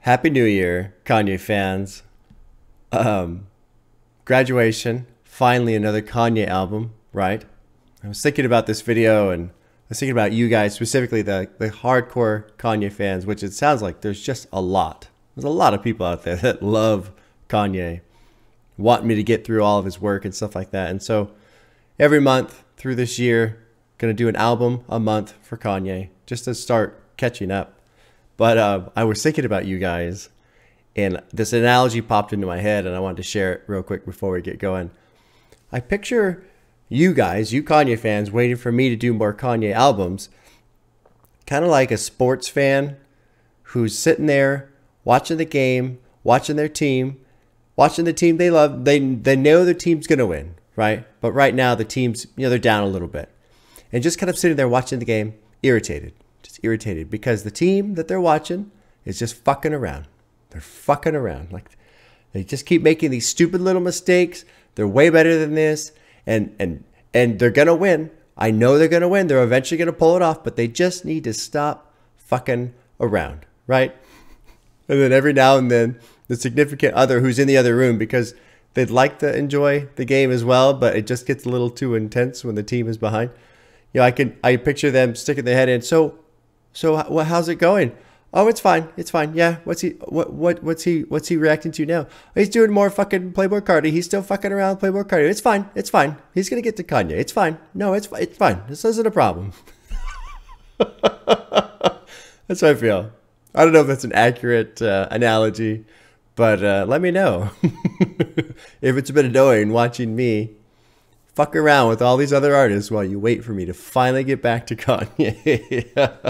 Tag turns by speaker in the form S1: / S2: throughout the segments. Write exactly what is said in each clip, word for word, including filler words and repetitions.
S1: Happy New Year, Kanye fans. Um, Graduation, finally another Kanye album, right? I was thinking about this video and I was thinking about you guys, specifically the, the hardcore Kanye fans, which it sounds like there's just a lot. There's a lot of people out there that love Kanye, want me to get through all of his work and stuff like that. And so every month through this year, going to do an album a month for Kanye just to start catching up. But uh, I was thinking about you guys, and this analogy popped into my head, and I wanted to share it real quick before we get going. I picture you guys, you Kanye fans, waiting for me to do more Kanye albums, kind of like a sports fan who's sitting there watching the game, watching their team, watching the team they love. They they know the team's going to win, right? But right now the team's, you know, they're down a little bit. And just kind of sitting there watching the game, irritated. Just irritated because the team that they're watching is just fucking around. They're fucking around. Like, they just keep making these stupid little mistakes. They're way better than this. And and and they're going to win. I know they're going to win. They're eventually going to pull it off, but they just need to stop fucking around, right? And then every now and then, the significant other who's in the other room, because they'd like to enjoy the game as well, but it just gets a little too intense when the team is behind. You know, I can I picture them sticking their head in. So, so how, how's it going? Oh, it's fine. It's fine. Yeah. What's he? What? What? What's he? What's he reacting to now? Oh, he's doing more fucking Playboy Cardi. He's still fucking around Playboy Cardi. It's fine. It's fine. He's gonna get to Kanye. It's fine. No, it's it's fine. This isn't a problem. That's how I feel. I don't know if that's an accurate uh, analogy, but uh, let me know if it's a bit annoying watching me fuck around with all these other artists while you wait for me to finally get back to Kanye.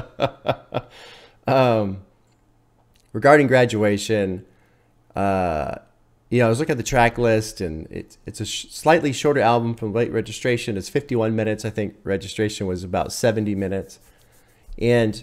S1: um, regarding Graduation, uh, you know, I was looking at the track list, and it's it's a sh slightly shorter album from Late Registration. It's fifty-one minutes. I think Registration was about seventy minutes. And,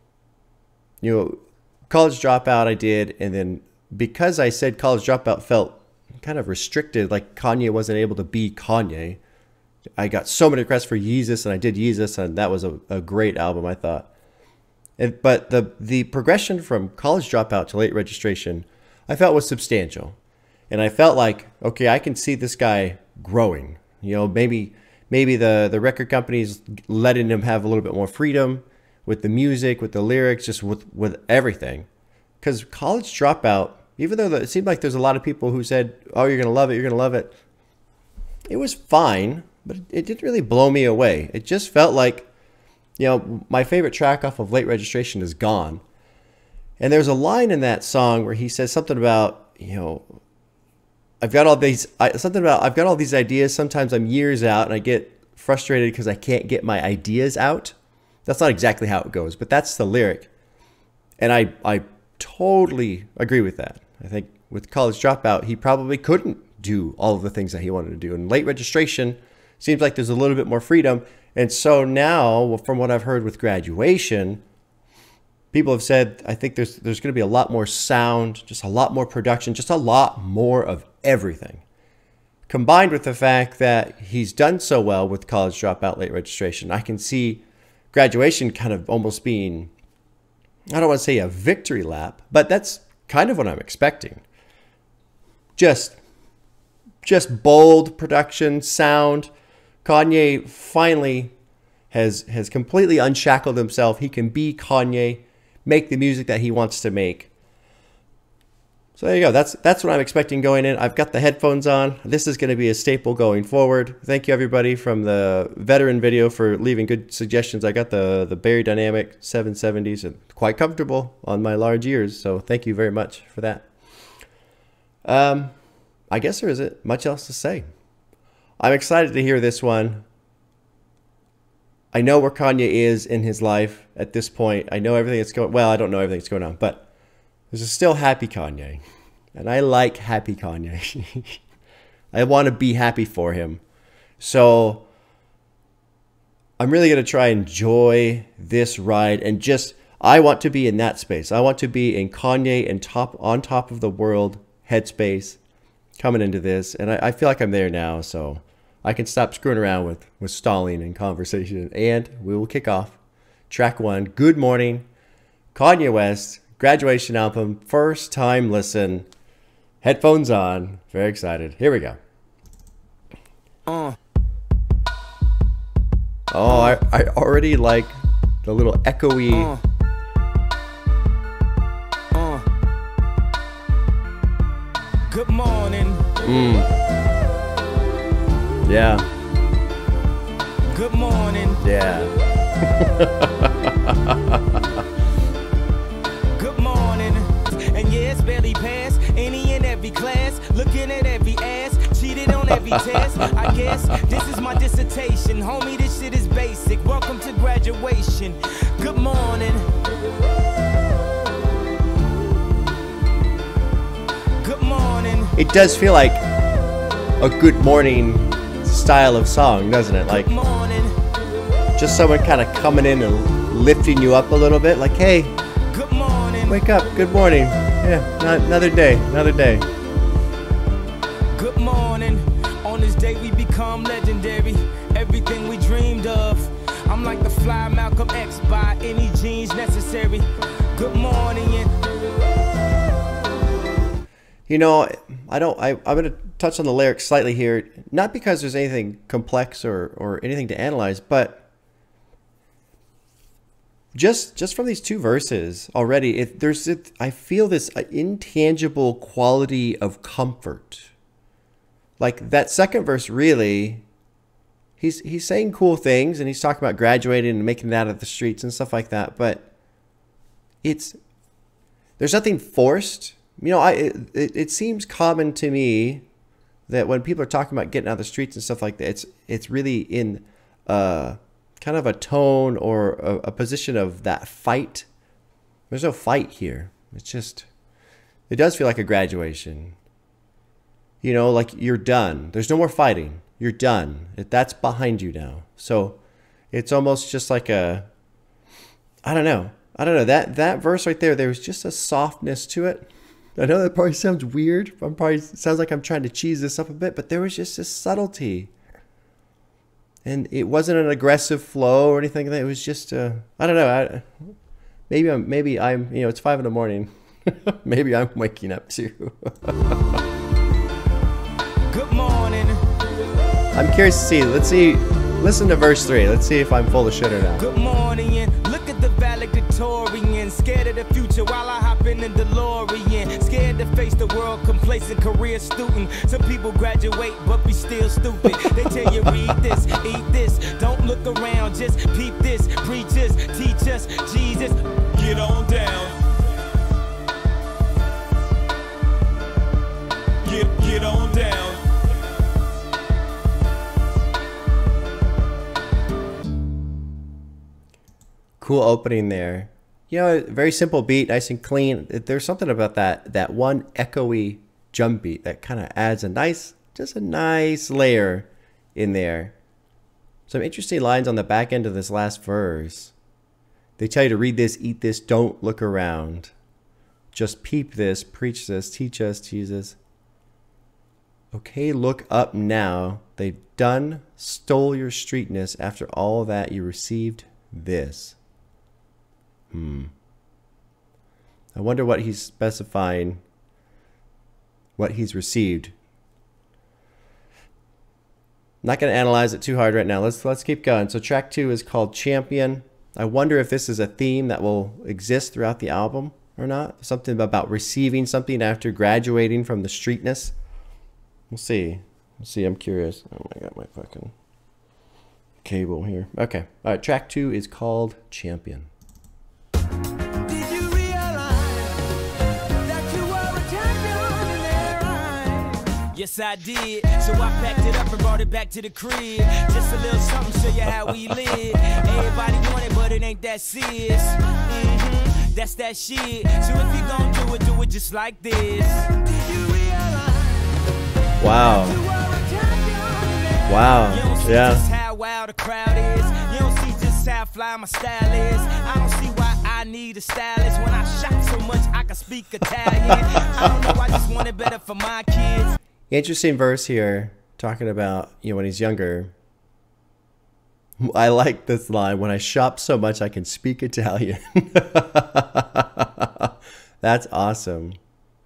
S1: you know, College Dropout I did, and then because I said College Dropout felt kind of restricted, like Kanye wasn't able to be Kanye, I got so many requests for Yeezus, and I did Yeezus, and that was a, a great album, I thought. And, but the, the progression from College Dropout to Late Registration, I felt was substantial. And I felt like, okay, I can see this guy growing. You know, maybe maybe the, the record companies letting him have a little bit more freedom with the music, with the lyrics, just with, with everything. Because College Dropout, even though it seemed like there's a lot of people who said, oh, you're going to love it, you're going to love it, it was fine. But it didn't really blow me away. It just felt like, you know, my favorite track off of Late Registration is Gone. And there's a line in that song where he says something about, you know, I've got all these, I, something about, I've got all these ideas. Sometimes I'm years out and I get frustrated because I can't get my ideas out. That's not exactly how it goes, but that's the lyric. And I, I totally agree with that. I think with College Dropout, he probably couldn't do all of the things that he wanted to do. In Late Registration, seems like there's a little bit more freedom. And so now, from what I've heard with Graduation, people have said, I think there's there's going to be a lot more sound, just a lot more production, just a lot more of everything. Combined with the fact that he's done so well with College Dropout, Late Registration, I can see Graduation kind of almost being, I don't want to say a victory lap, but that's kind of what I'm expecting. Just, just bold production, sound. Kanye finally has has completely unshackled himself. He can be Kanye, make the music that he wants to make. So there you go. That's that's what I'm expecting going in. I've got the headphones on. This is going to be a staple going forward. Thank you everybody from the veteran video for leaving good suggestions. I got the the Barry Dynamic seven seventies and quite comfortable on my large ears. So thank you very much for that. Um, I guess there isn't much else to say. I'm excited to hear this one. I know where Kanye is in his life at this point. I know everything that's going, well, I don't know everything that's going on, but there's a still happy Kanye. And I like happy Kanye. I want to be happy for him. So I'm really going to try and enjoy this ride and just, I want to be in that space. I want to be in Kanye and top on top of the world headspace coming into this. And I, I feel like I'm there now. So I can stop screwing around with, with stalling and conversation. And we will kick off track one. Good morning, Kanye West. Graduation album, first time listen. Headphones on. Very excited. Here we go.
S2: Uh.
S1: Oh, I, I already like the little echoey.
S2: Uh. Uh. Good morning.
S1: Mm. Yeah.
S2: Good morning.
S1: Yeah.
S2: Good morning. And yeah, it's barely past any and every class. Looking at every ass. Cheated on every test. I guess this is my dissertation. Homie, this shit is basic. Welcome to graduation. Good morning. Good morning.
S1: It does feel like a good morning style of song, doesn't it? Like
S2: Good morning.
S1: just someone kind of coming in and lifting you up a little bit. Like, hey,
S2: Good morning.
S1: wake up. Good morning. Yeah, not another day. Another day.
S2: Good morning. On this day we become legendary. Everything we dreamed of. I'm like the fly Malcolm X by any genes necessary. Good morning. And
S1: You know, I don't. I, I'm going to touch on the lyrics slightly here, not because there's anything complex or or anything to analyze, but just just from these two verses already, it, there's it, I feel this uh, intangible quality of comfort. Like that second verse, really, he's he's saying cool things and he's talking about graduating and making it out of the streets and stuff like that, but it's there's nothing forced. You know, I it, it seems common to me that when people are talking about getting out of the streets and stuff like that, it's it's really in uh, kind of a tone or a, a position of that fight. There's no fight here. It's just, it does feel like a graduation. You know, like you're done. There's no more fighting. You're done. That's behind you now. So it's almost just like a, I don't know. I don't know. That, that verse right there, there was just a softness to it. I know that probably sounds weird. I'm probably sounds like I'm trying to cheese this up a bit, but there was just this subtlety. And it wasn't an aggressive flow or anything. It was just, uh, I don't know. I, maybe I'm, maybe I'm, you know, it's five in the morning. Maybe I'm waking up too.
S2: good morning.
S1: I'm curious to see. Let's see. Listen to verse three. Let's see if I'm full of shit or not.
S2: Good morning. And look at the valedictorian. Scared of the future while I hop in the DeLorean. Scared to face the world, complacent career student. Some people graduate but be still stupid. They tell you read this, eat this. Don't look around, just peep this. Preach us, teach us, Jesus. Get on down. Get, get on down.
S1: Cool opening there. You know, very simple beat, nice and clean. There's something about that that one echoey drum beat that kind of adds a nice, just a nice layer in there. Some interesting lines on the back end of this last verse. They tell you to read this, eat this, don't look around. Just peep this, preach this, teach us, Jesus. Okay, look up now. They've done, stole your streetness. After all that, you received this. Hmm. I wonder what he's specifying, what he's received. Not going to analyze it too hard right now. Let's let's keep going. So track two is called Champion. I wonder if this is a theme that will exist throughout the album or not. Something about receiving something after graduating from the streetness. We'll see. We'll see. I'm curious. Oh, I got my fucking cable here. Okay. All right. Track two is called Champion.
S2: Yes, I did. So I packed it up and brought it back to the crib. Just a little something, show you how we live. Everybody want it, but it ain't that serious. Mm-hmm, that's that shit. So if you gon' do it, do it just like this.
S1: Wow. Wow.
S2: You don't see
S1: Yeah.
S2: just how wild the crowd is. You don't see just how fly my style is. I don't see why I need a stylist. When I shop so much, I can speak Italian. I don't know, I just want it better for my kids.
S1: Interesting verse here, talking about, you know, when he's younger. I like this line, when I shop so much I can speak Italian. That's awesome.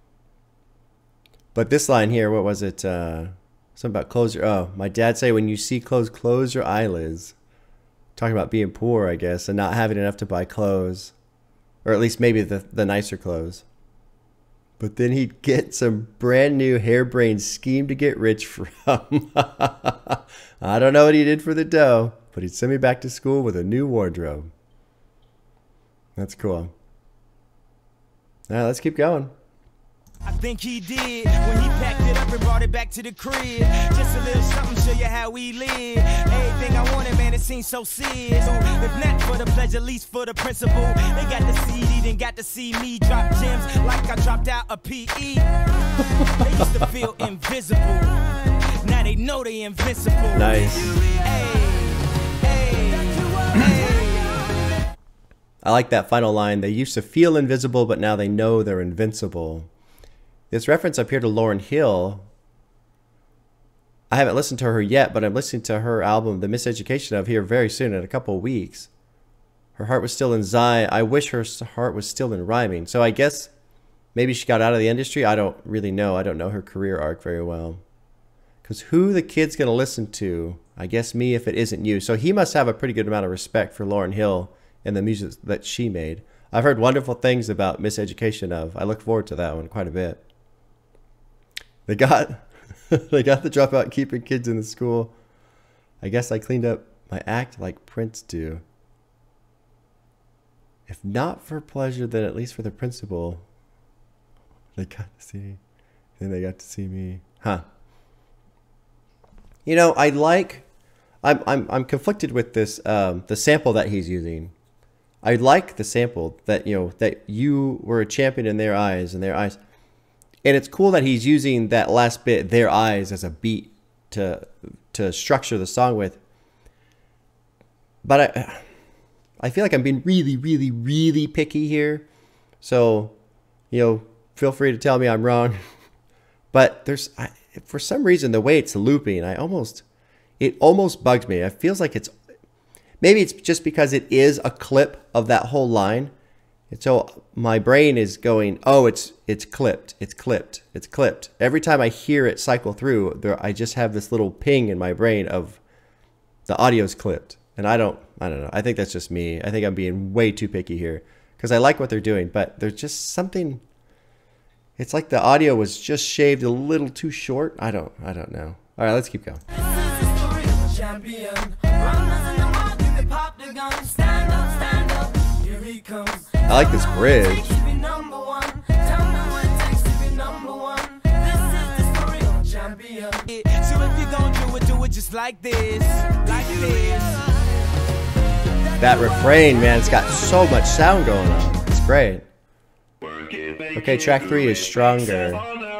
S1: But this line here, what was it? Uh, something about close your... Oh, my dad say when you see clothes, close your eyelids. Talking about being poor, I guess, and not having enough to buy clothes. Or at least maybe the, the nicer clothes. But then he'd get some brand new harebrained scheme to get rich from. I don't know what he did for the dough, but he'd send me back to school with a new wardrobe. That's cool. All right, let's keep going.
S2: I think he did when he packed it up and brought it back to the crib. Just a little something, show you how we live. Everything I wanted, man, it seems so serious. So if not for the pleasure, at least for the principle. They got the C D, then got to see me drop gems like I dropped out a P E. They used to feel invisible. Now they know they invincible.
S1: Nice.
S2: Hey, hey, hey.
S1: I like that final line. They used to feel invisible, but now they know they're invincible. This reference up here to Lauryn Hill, I haven't listened to her yet, but I'm listening to her album, The Miseducation of, here very soon, in a couple of weeks. Her heart was still in Zion. I wish her heart was still in rhyming. So I guess maybe she got out of the industry. I don't really know. I don't know her career arc very well. Because who the kid's going to listen to? I guess me if it isn't you. So he must have a pretty good amount of respect for Lauryn Hill and the music that she made. I've heard wonderful things about Miseducation of. I look forward to that one quite a bit. They got they got the dropout keeping kids in the school. I guess I cleaned up my act like Prince do. If not for pleasure, then at least for the principal. They got to see then they got to see me. Huh. You know, I like I'm I'm I'm conflicted with this um the sample that he's using. I like the sample that, you know, that you were a champion in their eyes and their eyes. And it's cool that he's using that last bit, their eyes, as a beat to to structure the song with. But I I feel like I'm being really, really, really picky here. So, you know, feel free to tell me I'm wrong. But there's, I, for some reason, the way it's looping, I almost, it almost bugs me. It feels like it's, maybe it's just because it is a clip of that whole line. And so my brain is going, oh, it's it's clipped, it's clipped, it's clipped. Every time I hear it cycle through, there I just have this little ping in my brain of the audio's clipped. And I don't, I don't know. I think that's just me. I think I'm being way too picky here because I like what they're doing, but there's just something. It's like the audio was just shaved a little too short. I don't, I don't know. All right, let's keep going. I like this bridge.
S2: So if you're gonna do it, do it just like this, like this.
S1: That refrain, man, it's got so much sound going on. It's great. Okay, track three is Stronger.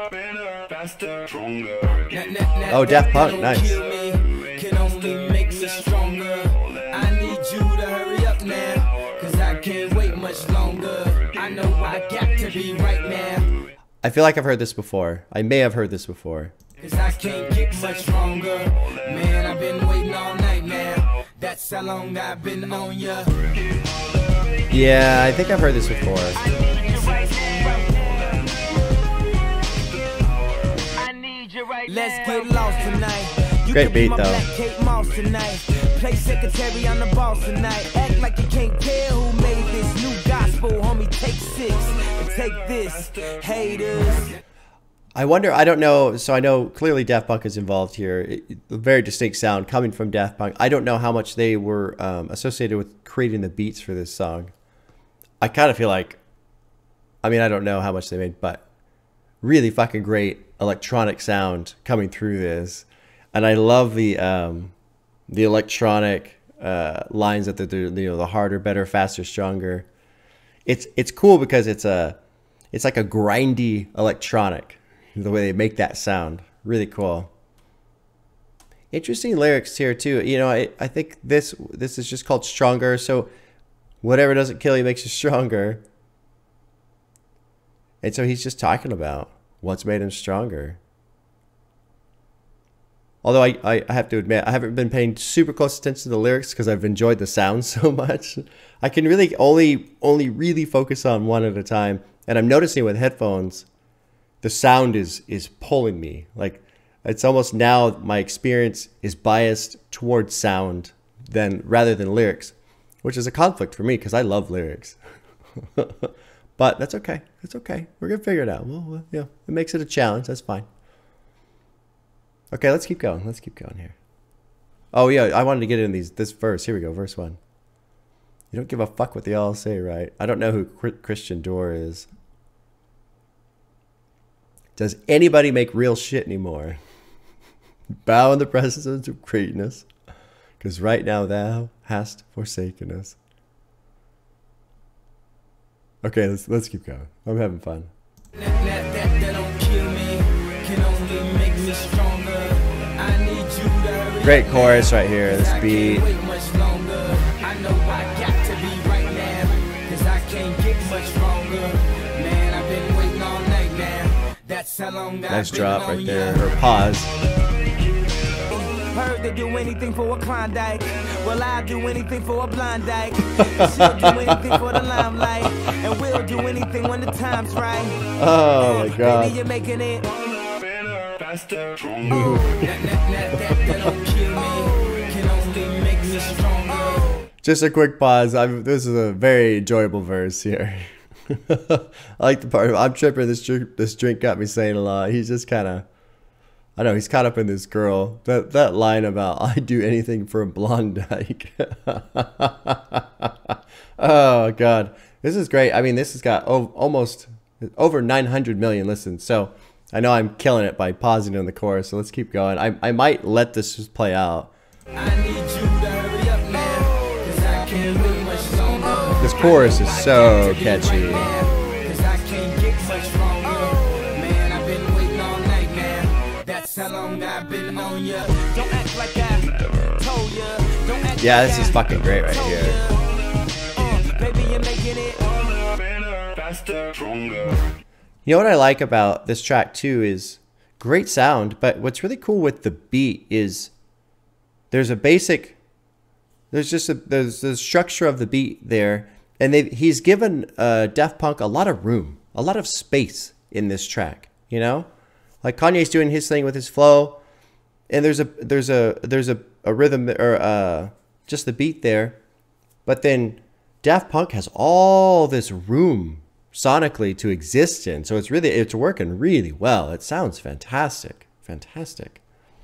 S1: Oh, Daft Punk, nice.
S2: Can only make me stronger. I need you to hurry up now, cause I can't wait much longer. I know I got to be right now.
S1: I feel like I've heard this before. I may have heard this before.
S2: Cause I can't get much stronger. Man, I've been waiting all night now. That's how long I've been on ya.
S1: Yeah, I think I've heard this before.
S2: Let's get lost tonight. You
S1: Great beat though.
S2: Play secretary on the boss tonight. Act like you can't tell who made this new gospel. Homie, take six and take this. Haters.
S1: I wonder, I don't know, so I know clearly Daft Punk is involved here. It, a very distinct sound coming from Daft Punk. I don't know how much they were um, associated with creating the beats for this song. I kind of feel like, I mean, I don't know how much they made, but really fucking great electronic sound coming through this. And I love the um, the electronic uh, lines that they're, you know, the harder, better, faster, stronger. It's it's cool because it's a, it's like a grindy electronic. The way they make that sound, really cool. Interesting lyrics here too. You know, I, I think this this is just called Stronger. So whatever doesn't kill you makes you stronger. And so he's just talking about what's made him stronger. Although I, I, I have to admit, I haven't been paying super close attention to the lyrics because I've enjoyed the sound so much. I can really only only really focus on one at a time. And I'm noticing with headphones, the sound is is pulling me. Like, it's almost now my experience is biased towards sound than rather than lyrics, which is a conflict for me because I love lyrics. But that's okay. That's okay. We're gonna figure it out. Well, well, yeah, it makes it a challenge. That's fine. Okay, let's keep going. Let's keep going here. Oh yeah, I wanted to get in these this verse. Here we go, verse one. You don't give a fuck what they all say, right? I don't know who Christian Dior is. Does anybody make real shit anymore? Bow in the presence of greatness, because right now thou hast forsaken us. Okay, let's let's keep going. I'm having fun.
S2: That, that, that, that don't kill me, can only make me stronger. I need you to hurry
S1: Great
S2: up
S1: chorus
S2: now,
S1: right here.
S2: 'cause
S1: This
S2: I
S1: beat.
S2: can't wait much longer. I know I got to be right now, 'cause I can't get much stronger. Man, I've been waiting all night now. That's how long I've
S1: Nice
S2: been
S1: drop
S2: on
S1: right there.
S2: ya.
S1: Or pause.
S2: Heard they do anything for a Klondike. Well, I'll do anything for a blind dyke. She'll do anything for the limelight. And we'll do anything when the time's right.
S1: Oh my
S2: Baby,
S1: god.
S2: you're making it. Faster, stronger. That, that, that, that, that don't kill me. Can only make me stronger.
S1: Just a quick pause. I'm, this is a very enjoyable verse here. I like the part. I'm tripping. This drink, this drink got me saying a lot. He's just kind of, I know, he's caught up in this girl. That that line about I'd do anything for a blonde dyke. Oh god, this is great. I mean, this has got oh, almost over nine hundred million listens. So I know I'm killing it by pausing on the chorus. So let's keep going. I I might let this just play out.
S2: I need you to hurry up now, 'cause I can't wait much longer.
S1: This chorus is so catchy.
S2: Cause I can't get much stronger. Man, I've been waiting all night now. That's how long I've been on ya. Don't act like I told ya. Don't act
S1: Yeah,
S2: like
S1: this is
S2: I
S1: fucking great right
S2: told
S1: here.
S2: ya. Uh, baby, you're making it.
S3: Faster, stronger.
S1: You know what I like about this track too is great sound, but what's really cool with the beat is there's a basic, there's just a, there's the structure of the beat there, and they he's given uh, Daft Punk a lot of room, a lot of space in this track. You know, like Kanye's doing his thing with his flow, and there's a there's a there's a, a rhythm or uh, just the beat there, but then Daft Punk has all this room sonically to exist in, so it's really it's working really well. It sounds fantastic, fantastic.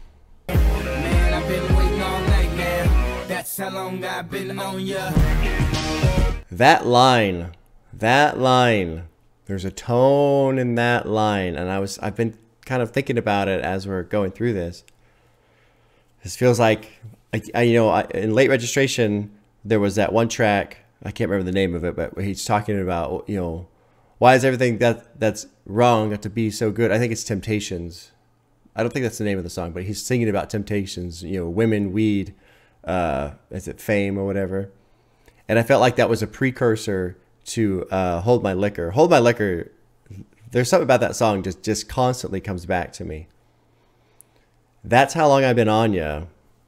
S2: Man, I've been waiting all night now. That's how long I've been on ya.
S1: That line, that line, there's a tone in that line, and I was I've been kind of thinking about it as we're going through this. This feels like I, I you know I, in Late Registration there was that one track, I can't remember the name of it, but he's talking about, you know, why is everything that that's wrong got to be so good? I think it's Temptations. I don't think that's the name of the song, but he's singing about temptations, you know, women, weed, uh, is it fame or whatever? And I felt like that was a precursor to uh, Hold My Liquor. Hold My Liquor, there's something about that song just, just constantly comes back to me. That's How Long I've Been On Ya.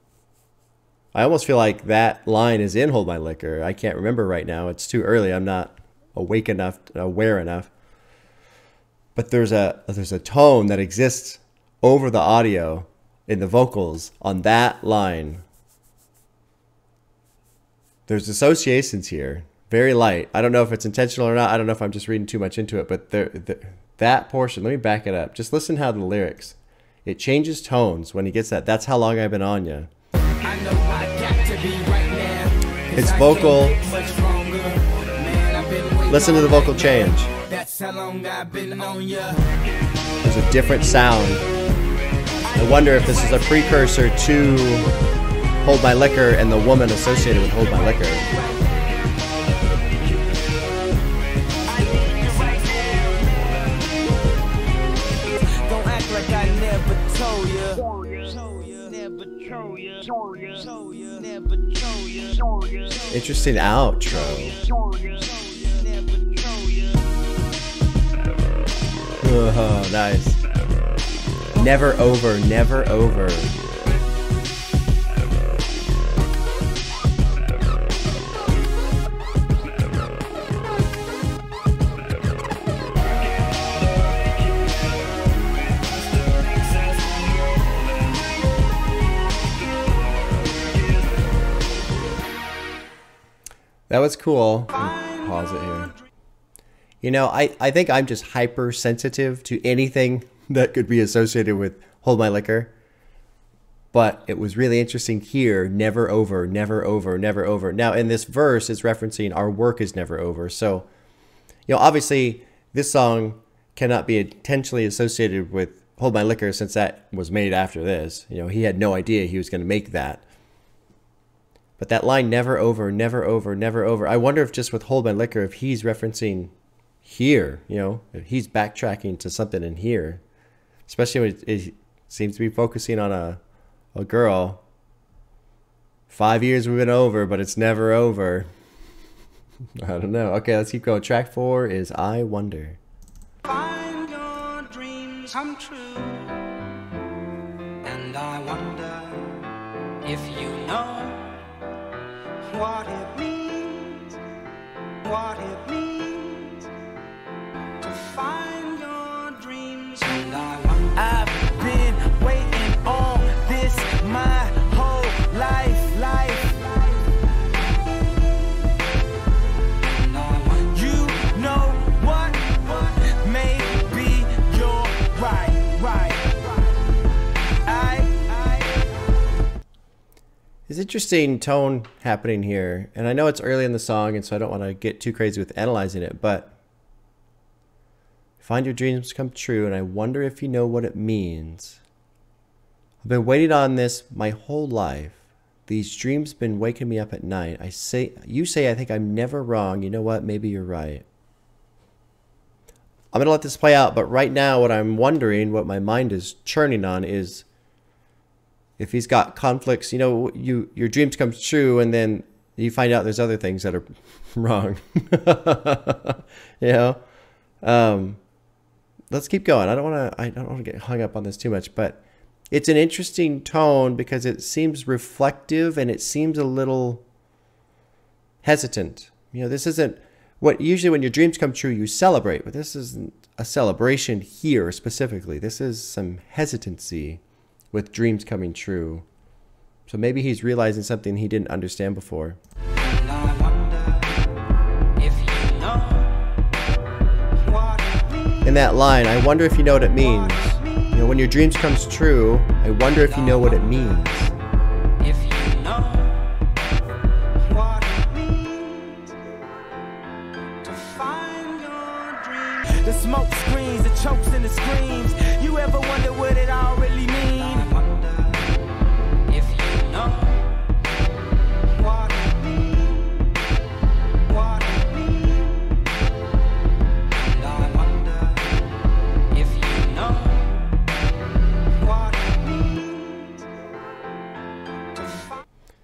S1: I almost feel like that line is in Hold My Liquor. I can't remember right now. It's too early. I'm not awake enough, aware enough. But there's a there's a tone that exists over the audio in the vocals on that line. There's associations here, very light. I don't know if it's intentional or not. I don't know if I'm just reading too much into it, but there, there, that portion, let me back it up. Just listen how the lyrics, it changes tones when he gets that. That's how long I've been on ya.
S2: I know I got to be right now.
S1: It's vocal. Listen to the vocal change.
S2: That's how long I've been on ya.
S1: There's a different sound. I wonder if this is a precursor to Hold My Liquor and the woman associated with Hold My Liquor.
S2: Don't act like I never told ya. Never told ya. Never told ya.
S1: Interesting outro. Oh, nice. Never over, never over. That was cool. Pause it here. You know, I, I think I'm just hypersensitive to anything that could be associated with Hold My Liquor. But it was really interesting here. Never over, never over, never over. Now, in this verse, it's referencing our work is never over. So, you know, obviously, this song cannot be intentionally associated with Hold My Liquor since that was made after this. You know, he had no idea he was going to make that. But that line, never over, never over, never over. I wonder if just with Hold My Liquor, if he's referencing here, you know, if he's backtracking to something in here. Especially when it, it seems to be focusing on a, a girl. Five years we've been over, but it's never over. I don't know. Okay, let's keep going. Track four is I Wonder.
S4: Find your dreams come true, and I wonder if you know what it means, what it means to find your dreams, and I wonder.
S2: I've been waiting on this my whole life, life.
S4: And I wonder.
S2: You know what? Maybe you're right, right. I, I.
S1: There's interesting tone happening here. And I know it's early in the song, and so I don't want to get too crazy with analyzing it, but find your dreams come true, and I wonder if you know what it means. I've been waiting on this my whole life. These dreams been waking me up at night. I say, you say I think I'm never wrong. You know what? Maybe you're right. I'm going to let this play out, but right now what I'm wondering, what my mind is churning on is if he's got conflicts, you know, you your dreams come true and then you find out there's other things that are wrong. You know? Um, let's keep going. I don't want to I don't want to get hung up on this too much, but it's an interesting tone because it seems reflective and it seems a little hesitant. You know, this isn't what usually when your dreams come true, you celebrate, but this isn't a celebration here specifically. This is some hesitancy with dreams coming true. So maybe he's realizing something he didn't understand before.
S4: And I wonder if you know what it means.
S1: In that line, I wonder if you know what it means. You know, when your dreams comes true, I wonder if you know what it means.
S4: If you know what it means to find your dreams.
S2: The smoke screens, the chokes and the screams. You ever wonder what it all really mean?
S4: I wonder if you know what it means, what it means. And I wonder if you know what it means to find.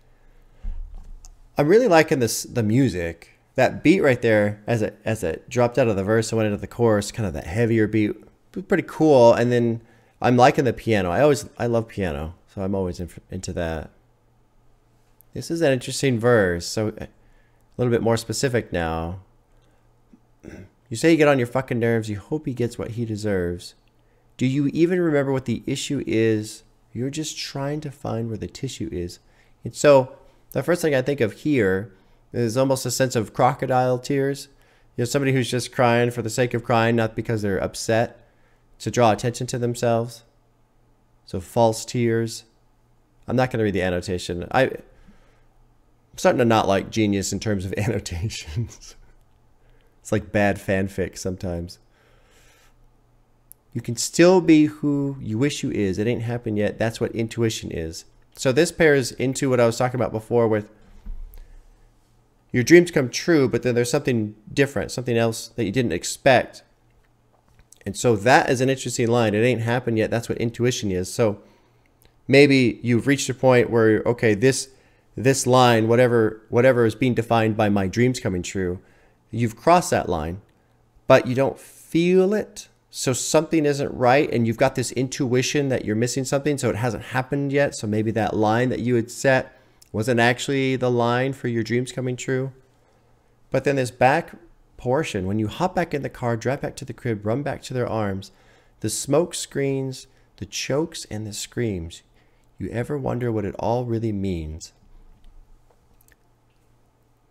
S1: I'm really liking this the music. That beat right there, as it as it dropped out of the verse and went into the chorus, kind of that heavier beat, was pretty cool. And then I'm liking the piano. I always I love piano, so I'm always in, into that. This is an interesting verse. So a little bit more specific now. You say you get on your fucking nerves. You hope he gets what he deserves. Do you even remember what the issue is? You're just trying to find where the tissue is. And so the first thing I think of here is almost a sense of crocodile tears. You know, somebody who's just crying for the sake of crying, not because they're upset, to draw attention to themselves. So false tears. I'm not going to read the annotation. I, I'm starting to not like Genius in terms of annotations. It's like bad fanfic sometimes. You can still be who you wish you is. It ain't happened yet. That's what intuition is. So this pairs into what I was talking about before with your dreams come true, but then there's something different, something else that you didn't expect. And so that is an interesting line. It ain't happened yet. That's what intuition is. So maybe you've reached a point where, okay, this this line, whatever whatever is being defined by my dreams coming true, you've crossed that line, but you don't feel it. So something isn't right, and you've got this intuition that you're missing something, so it hasn't happened yet. So maybe that line that you had set wasn't actually the line for your dreams coming true. But then this back portion, when you hop back in the car, drive back to the crib, run back to their arms, the smoke screens, the chokes, and the screams. You ever wonder what it all really means?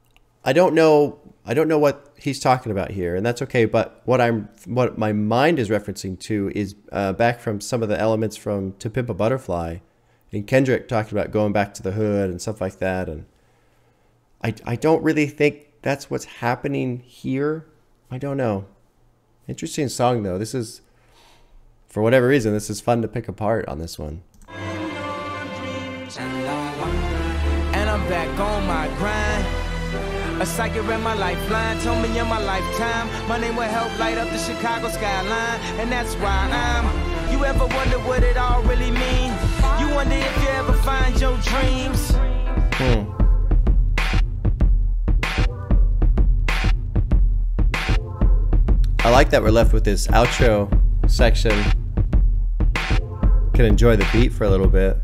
S1: I don't know. I don't know what he's talking about here, and that's okay. But what I'm, what my mind is referencing to is uh, back from some of the elements from To Pimp a Butterfly, and Kendrick talked about going back to the hood and stuff like that. And I, I don't really think that's what's happening here. I don't know. Interesting song though. This is, for whatever reason, this is fun to pick apart on this one.
S2: And I'm back on my grind. A psychic ran my lifeline, told me in my lifetime my name will help light up the Chicago skyline, and that's why I'm. You ever wonder what it all really means? You wonder if you ever find your dreams.
S1: Hmm. I like that we're left with this outro section. Can enjoy the beat for a little bit.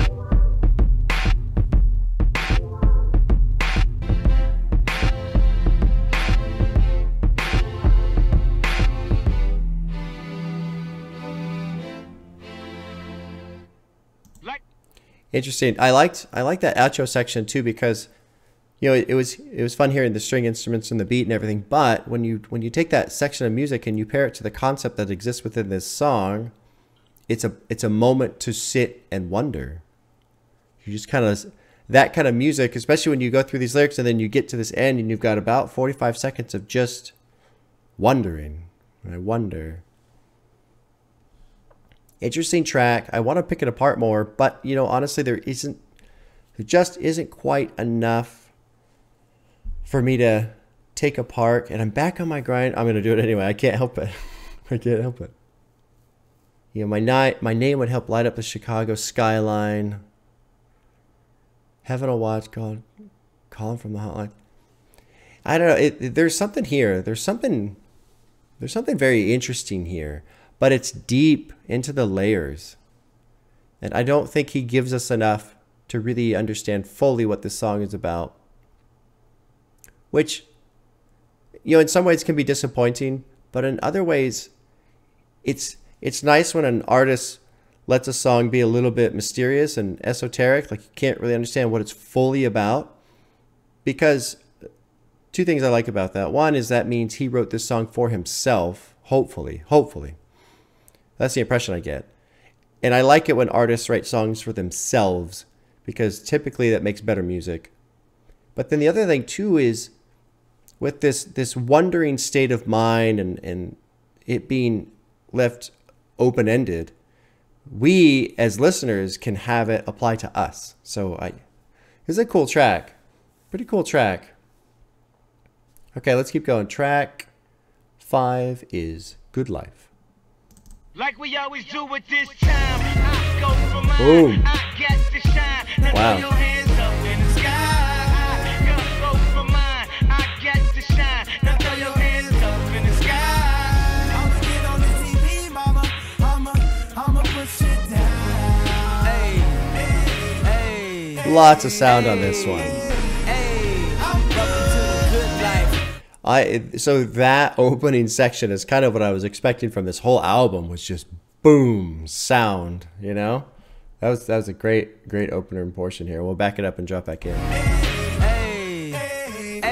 S1: Interesting. I liked I liked that outro section too because, you know, it, it was it was fun hearing the string instruments and the beat and everything. But when you when you take that section of music and you pair it to the concept that exists within this song, it's a it's a moment to sit and wonder. You just kind of that kind of music, especially when you go through these lyrics and then you get to this end and you've got about forty-five seconds of just wondering. I wonder. Interesting track. I want to pick it apart more, but you know, honestly, there isn't, there just isn't quite enough for me to take apart. And I'm back on my grind. I'm gonna do it anyway. I can't help it. I can't help it. You know, my night, my name would help light up the Chicago skyline. Heaven will watch. God, calling from the hotline. I don't know. It, it, there's something here. There's something. There's something very interesting here. But it's deep into the layers. And I don't think he gives us enough to really understand fully what this song is about. Which, you know, in some ways can be disappointing, but in other ways, it's it's nice when an artist lets a song be a little bit mysterious and esoteric, like you can't really understand what it's fully about. Because two things I like about that. One is that means he wrote this song for himself, hopefully, hopefully. That's the impression I get. And I like it when artists write songs for themselves because typically that makes better music. But then the other thing too is with this this wondering state of mind and, and it being left open-ended, we as listeners can have it apply to us. So I, it's a cool track. Pretty cool track. Okay, let's keep going. Track five is Good Life.
S2: Like we always do with this time, I go for mine.
S1: Boom.
S2: I get to shine. Now
S1: Wow.
S2: throw your hands up in the sky. I go for mine. I get to shine. Now throw your hands up in the sky. I'ma get on the T V, mama. I'ma, I'ma push it down. Hey, hey, hey.
S1: Lots of sound on this one.
S2: Hey, welcome to the good life.
S1: I so that opening section is kind of what I was expecting from this whole album, was just boom sound, you know? That was that was a great great opener and portion here. We'll back it up and drop back in.
S2: Hey, hey,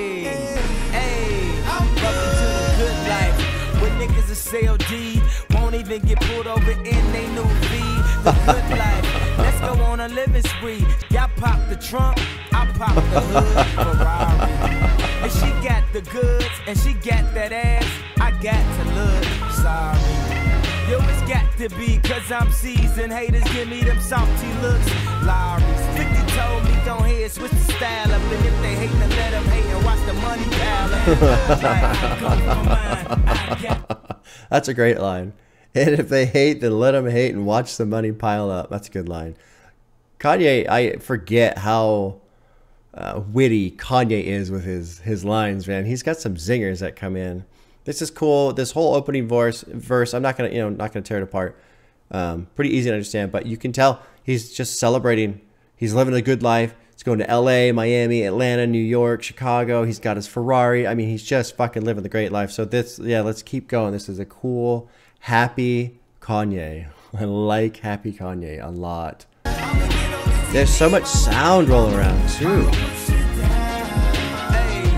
S2: hey, welcome to the good life. When niggas are C O D, won't even get pulled over in they new V. The good life. Let's go on a living spree. Y'all pop the trunk, I pop the hood Ferrari. And she got the goods, and she got that ass. I got to look sorry. Yo, it's got to be, cause I'm seasoned. Haters give me them salty looks. Lowry's fifty told me don't hear, switch the style up. And if they hate, then let them hate and watch the money pile up. Like, I go for mine, I got-
S1: That's a great line. And if they hate, then let them hate and watch the money pile up. That's a good line. Kanye, I forget how uh, witty Kanye is with his his lines, man. He's got some zingers that come in. This is cool. This whole opening verse, verse I'm not gonna, you know, not gonna tear it apart. Um, pretty easy to understand, but you can tell he's just celebrating. He's living a good life. He's going to L A, Miami, Atlanta, New York, Chicago. He's got his Ferrari. I mean, he's just fucking living the great life. So this, yeah, let's keep going. This is a cool, happy Kanye. I like happy Kanye a lot. There's so much sound rolling around too.
S2: Hey,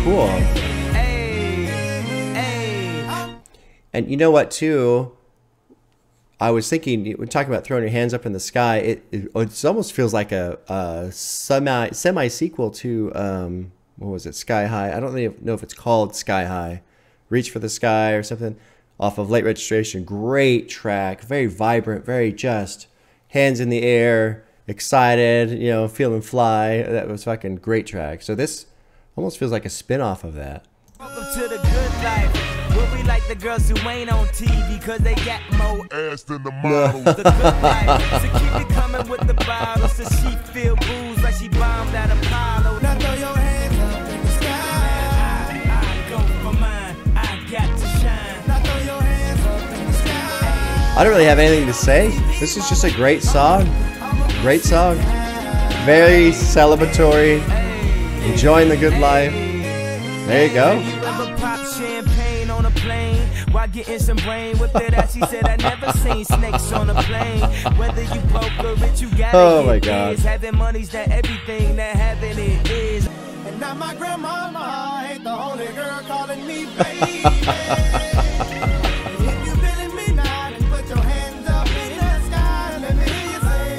S1: cool.
S2: Hey, hey.
S1: And you know what, too? I was thinking, we're talking about throwing your hands up in the sky. It it, it almost feels like a, a semi semi sequel to um, what was it, Sky High? I don't really know if it's called Sky High, Reach for the Sky or something. Off of Late Registration, great track, very vibrant, very just, hands in the air, excited, you know, feeling fly. That was fucking great track. So this almost feels like a spin-off of that.
S2: Welcome to the good life. Where we like the girls who ain't on T V cause they got more
S3: Ass than the model.
S2: the good life. So keep it coming with the bottles so she feel booze like she bombed at Apollo. Now throw your hands up in the sky. I, I go for mine. I got to shine. Now throw your hands up in the sky.
S1: I don't really have anything to say. This is just a great song. Great song. Very celebratory. Enjoying the good life. There you go.
S2: Ever pop champagne on a plane while getting some brain with it? As she said, I never seen snakes on a plane. Whether you broke or rich, you gotta
S1: Oh my
S2: get
S1: God.
S2: biz. Having money's that everything that having it is.
S5: And now my grandmama ain't the only girl calling me baby. If you feeling me now, then put your hands up in the sky and let me hear you say,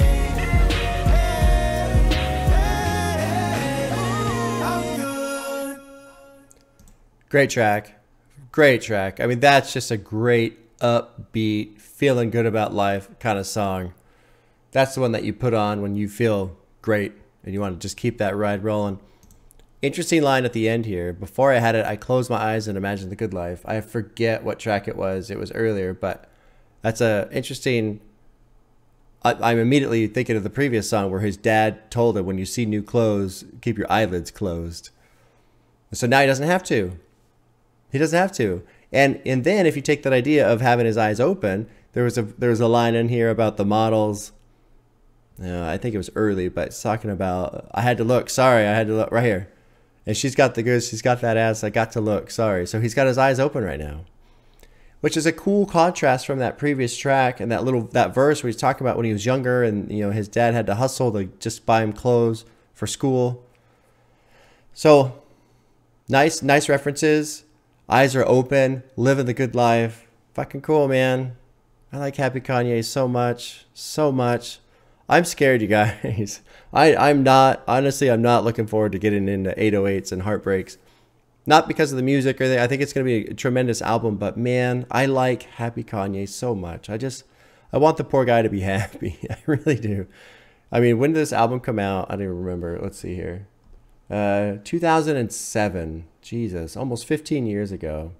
S5: hey, hey, hey, I'm good.
S1: Great track. Great track. I mean, that's just a great, upbeat, feeling good about life kind of song. That's the one that you put on when you feel great and you want to just keep that ride rolling. Interesting line at the end here. Before I had it, I closed my eyes and imagined the good life. I forget what track it was. It was earlier, but that's a interesting... I, I'm immediately thinking of the previous song where his dad told him, when you see new clothes, keep your eyelids closed. So now he doesn't have to. He doesn't have to. And and then if you take that idea of having his eyes open, there was a there was a line in here about the models. Uh, I think it was early, but it's talking about, I had to look. Sorry, I had to look right here. And she's got the goods. She's got that ass. I got to look. Sorry. So he's got his eyes open right now, which is a cool contrast from that previous track and that little that verse where he's talking about when he was younger and you know his dad had to hustle to just buy him clothes for school. So nice, nice references. Eyes are open, living the good life. Fucking cool, man. I like Happy Kanye so much, so much. I'm scared, you guys. I, I'm not, honestly, I'm not looking forward to getting into eight oh eights and Heartbreaks. Not because of the music or anything. I think it's going to be a tremendous album, but man, I like Happy Kanye so much. I just, I want the poor guy to be happy. I really do. I mean, when did this album come out? I don't even remember. Let's see here. Uh, two thousand seven. Jesus, almost fifteen years ago.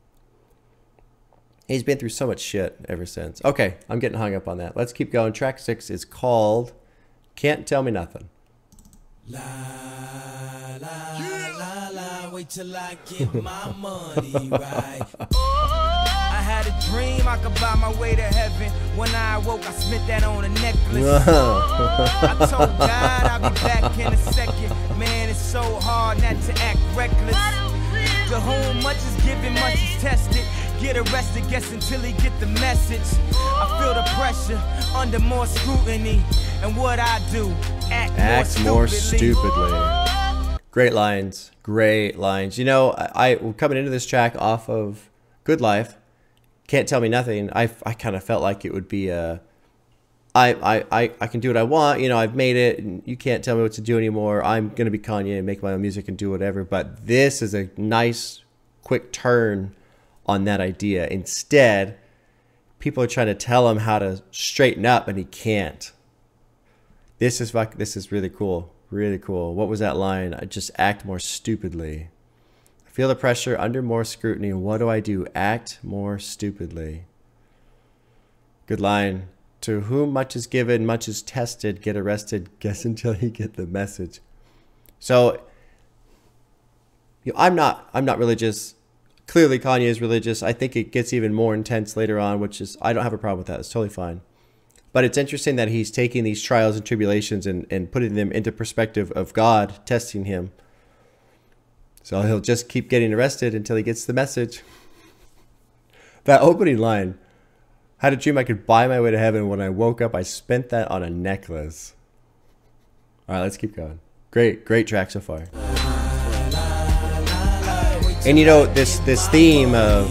S1: He's been through so much shit ever since. Okay, I'm getting hung up on that. Let's keep going. Track six is called Can't Tell Me Nothing.
S2: La la la la, wait till I get my money right. I had a dream I could buy my way to heaven. When I awoke, I spent that on a necklace. I told God I'll be back in a second. Man, it's so hard not to act reckless. To whom much is given, much is tested. Get arrested, guess until he get the message. I feel the pressure under more scrutiny. And what I do, act,
S1: Act
S2: more
S1: more
S2: stupidly.
S1: stupidly. Great lines. Great lines. You know, I, I coming into this track off of Good Life, Can't Tell Me Nothing, I, I kind of felt like it would be a, I, I, I, I can do what I want. You know, I've made it. And you can't tell me what to do anymore. I'm going to be Kanye and make my own music and do whatever. But this is a nice, quick turn on that idea. Instead, people are trying to tell him how to straighten up, and he can't. This is fuck. This is really cool. Really cool. What was that line? I just act more stupidly. I feel the pressure under more scrutiny. What do I do? Act more stupidly. Good line. To whom much is given, much is tested. Get arrested. Guess until you get the message. So, you know, I'm not. I'm not religious. Clearly, Kanye is religious. I think it gets even more intense later on, which is I don't have a problem with that. It's totally fine. But it's interesting that he's taking these trials and tribulations and, and putting them into perspective of God testing him. So he'll just keep getting arrested until he gets the message. That opening line, had a dream I could buy my way to heaven. When I woke up, I spent that on a necklace. All right, let's keep going. Great, great track so far. And you know, this this theme of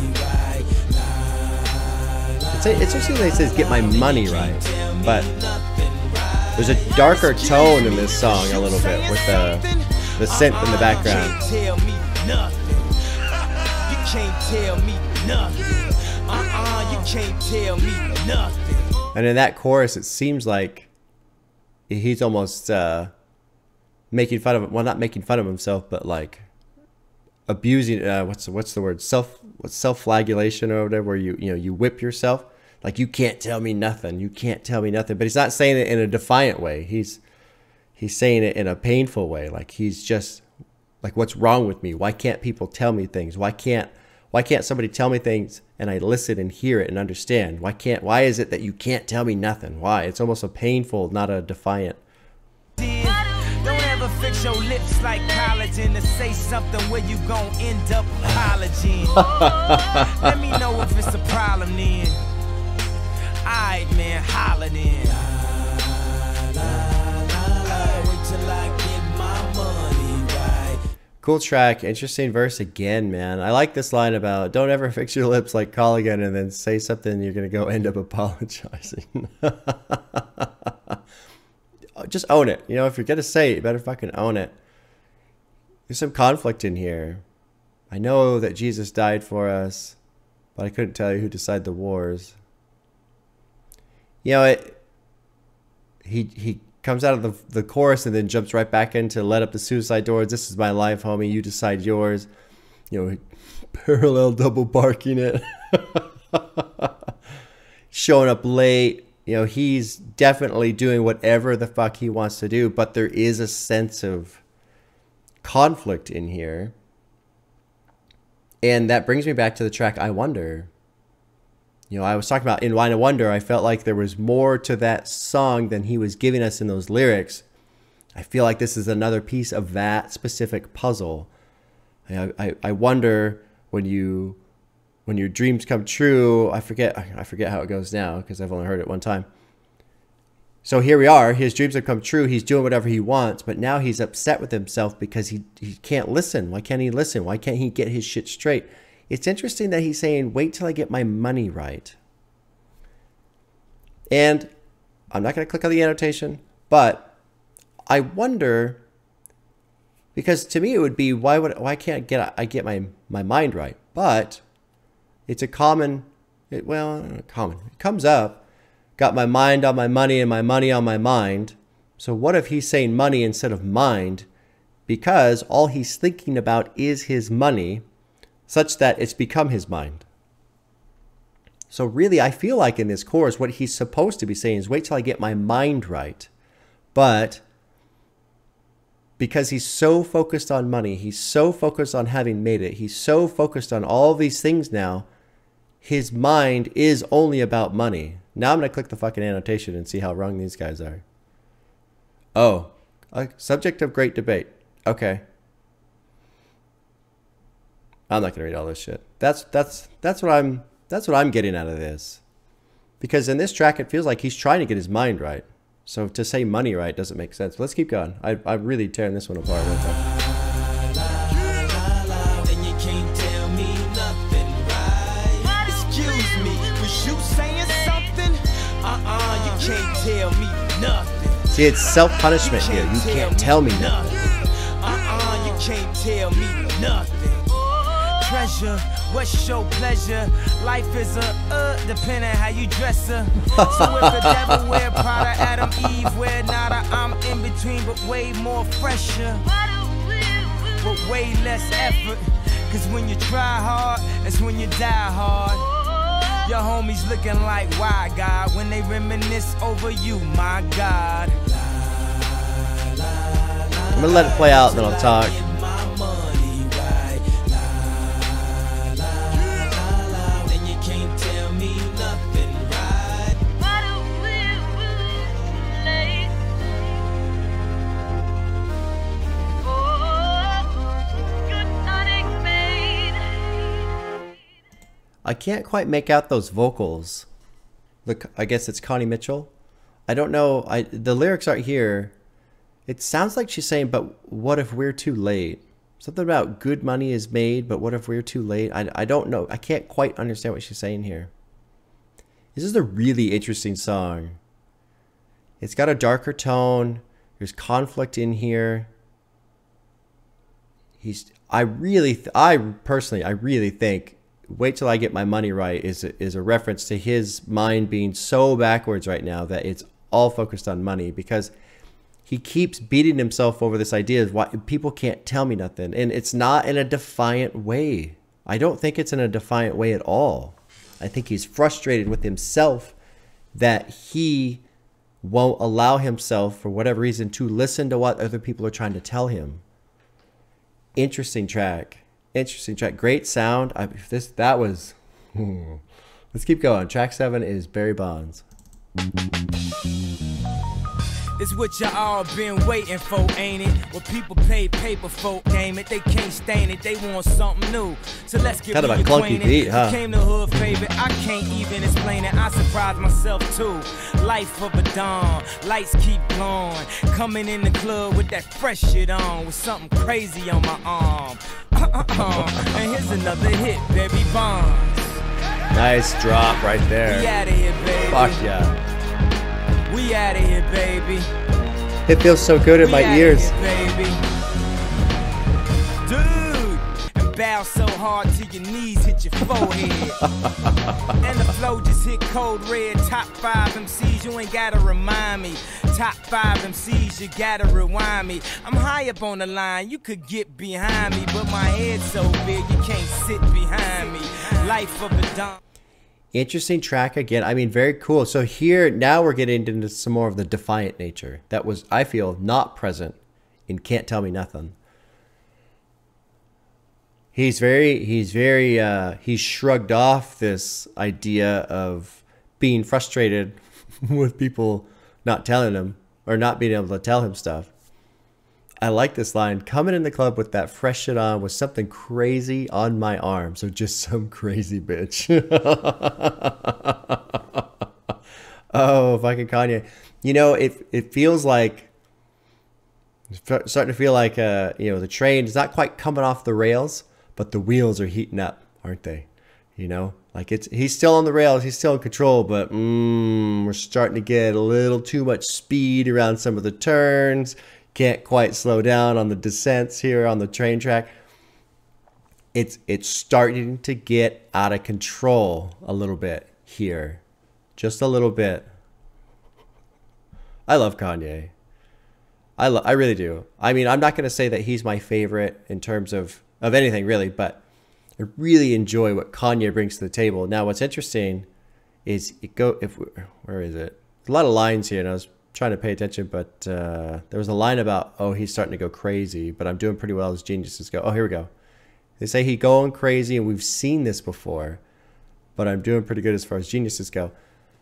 S1: it's, it's interesting that it says get my money right, but there's a darker tone in this song a little bit with the the synth in the background.
S2: Tell me nothing. You can't tell me nothing. Uh-uh, you can't tell me nothing.
S1: And in that chorus, it seems like he's almost uh, making fun of, well, not making fun of himself, but like abusing. Uh, what's what's the word? Self what's self-flagellation or whatever, where you you know you whip yourself. Like, you can't tell me nothing. You can't tell me nothing. But he's not saying it in a defiant way. He's he's saying it in a painful way. Like, he's just like, what's wrong with me? Why can't people tell me things? Why can't why can't somebody tell me things and I listen and hear it and understand? Why can't why is it that you can't tell me nothing? Why? It's almost a painful, not a defiant.
S2: Don't ever fix your lips like collagen to say something where you gon' end up apologizing. Let me know if it's a problem then. Alright, man, holla then. Wait till I get my money right.
S1: Cool track, interesting verse again, man. I like this line about don't ever fix your lips like collagen and then say something you're gonna go end up apologizing. Just own it. You know, if you're gonna say it, you better fucking own it. There's some conflict in here. I know that Jesus died for us, but I couldn't tell you who decided the wars. You know, it, he he comes out of the, the chorus and then jumps right back into let up the suicide doors. This is my life, homie. You decide yours. You know, parallel double barking it. Showing up late. You know, he's definitely doing whatever the fuck he wants to do. But there is a sense of conflict in here. And that brings me back to the track I Wonder. You know, I was talking about in Wine and Wonder, I felt like there was more to that song than he was giving us in those lyrics. I feel like this is another piece of that specific puzzle. I, I, I wonder when you, when your dreams come true. I forget, I forget how it goes now because I've only heard it one time. So here we are. His dreams have come true. He's doing whatever he wants, but now he's upset with himself because he he can't listen. Why can't he listen? Why can't he get his shit straight? It's interesting that he's saying, wait till I get my money right. And I'm not going to click on the annotation, but I wonder, because to me it would be, why would why can't I get I get my, my mind right? But it's a common, it, well, common. It comes up, got my mind on my money and my money on my mind. So what if he's saying money instead of mind? Because all he's thinking about is his money, such that it's become his mind. So really, I feel like in this chorus, what he's supposed to be saying is wait till I get my mind right. But because he's so focused on money, he's so focused on having made it, he's so focused on all these things now, his mind is only about money. Now I'm going to click the fucking annotation and see how wrong these guys are. Oh, a subject of great debate. Okay. I'm not gonna read all this shit. That's that's that's what I'm that's what I'm getting out of this. Because in this track it feels like he's trying to get his mind right. So to say money right doesn't make sense. Let's keep going. I I'm really tearing this one apart right now.
S2: And you can't tell me nothing, right? Excuse me, was you saying something? Uh-uh, you can't tell me nothing.
S1: See, it's self-punishment here. You can't tell me nothing.
S2: Uh-uh, you can't tell me nothing. Treasure, what's your pleasure? Life is a uh, depending how you dress her. So if the devil wear Prada, Adam, Eve wear nada, I'm in between, but way more fresher. But way less effort. Cause when you try hard, that's when you die hard. Your homies looking like, why God? When they reminisce over you, my God.
S1: I'm gonna let it play out and then I'll talk. I can't quite make out those vocals. Look, I guess it's Connie Mitchell. I don't know. I the lyrics aren't here. It sounds like she's saying, but what if we're too late? Something about good money is made, but what if we're too late? I, I don't know. I can't quite understand what she's saying here. This is a really interesting song. It's got a darker tone. There's conflict in here. He's. I really. Th I personally. I really think. Wait till I get my money right is a, is a reference to his mind being so backwards right now that it's all focused on money, because he keeps beating himself over this idea of why people can't tell me nothing. And it's not in a defiant way. I don't think it's in a defiant way at all. I think he's frustrated with himself that he won't allow himself, for whatever reason, to listen to what other people are trying to tell him. Interesting track. Interesting track. Great sound. I, this that was... Let's keep going. Track seven is Barry Bonds.
S2: It's what you all been waiting for, ain't it? What people pay paper for, game it. They can't stain it, they want something new. So let's get
S1: Kind of a clunky beat, huh?
S2: Became the hood favorite, I can't even explain it. I surprised myself too. Life of a dawn, lights keep glowing. Coming in the club with that fresh shit on, with something crazy on my arm. And here's another hit, Barry Bonds.
S1: Nice drop right there.
S2: We outta here, baby.
S1: Fuck yeah.
S2: We outta here, baby.
S1: It feels so good in
S2: We
S1: my
S2: outta
S1: ears.
S2: here, baby. Dude, and bow so hard till your knees hit your forehead. And the flow just hit code red. Top five M Cs, you ain't gotta remind me. Top five M Cs, you gotta rewind me. I'm high up on the line, you could get behind me, but my head's so big you can't sit behind me. Life of a dumb.
S1: Interesting track again. I mean, very cool. So here, now we're getting into some more of the defiant nature that was, I feel, not present in Can't Tell Me Nothing. He's very, he's very, uh, he's shrugged off this idea of being frustrated with people not telling him or not being able to tell him stuff. I like this line, coming in the club with that fresh shit on with something crazy on my arm. So just some crazy bitch. Oh, fucking Kanye. You know, it, it feels like, it's starting to feel like, uh, you know, the train is not quite coming off the rails, but the wheels are heating up, aren't they? You know, like it's, he's still on the rails, he's still in control, but mm, we're starting to get a little too much speed around some of the turns. Can't quite slow down on the descents here on the train track. It's it's starting to get out of control a little bit here. Just a little bit. I love Kanye. I, lo I really do. I mean, I'm not going to say that he's my favorite in terms of, of anything really, but I really enjoy what Kanye brings to the table. Now, what's interesting is it go if we, where is it? There's a lot of lines here, and I was trying to pay attention, but uh, there was a line about, oh, he's starting to go crazy, but I'm doing pretty well as geniuses go. Oh, here we go. They say he going crazy, and we've seen this before, but I'm doing pretty good as far as geniuses go.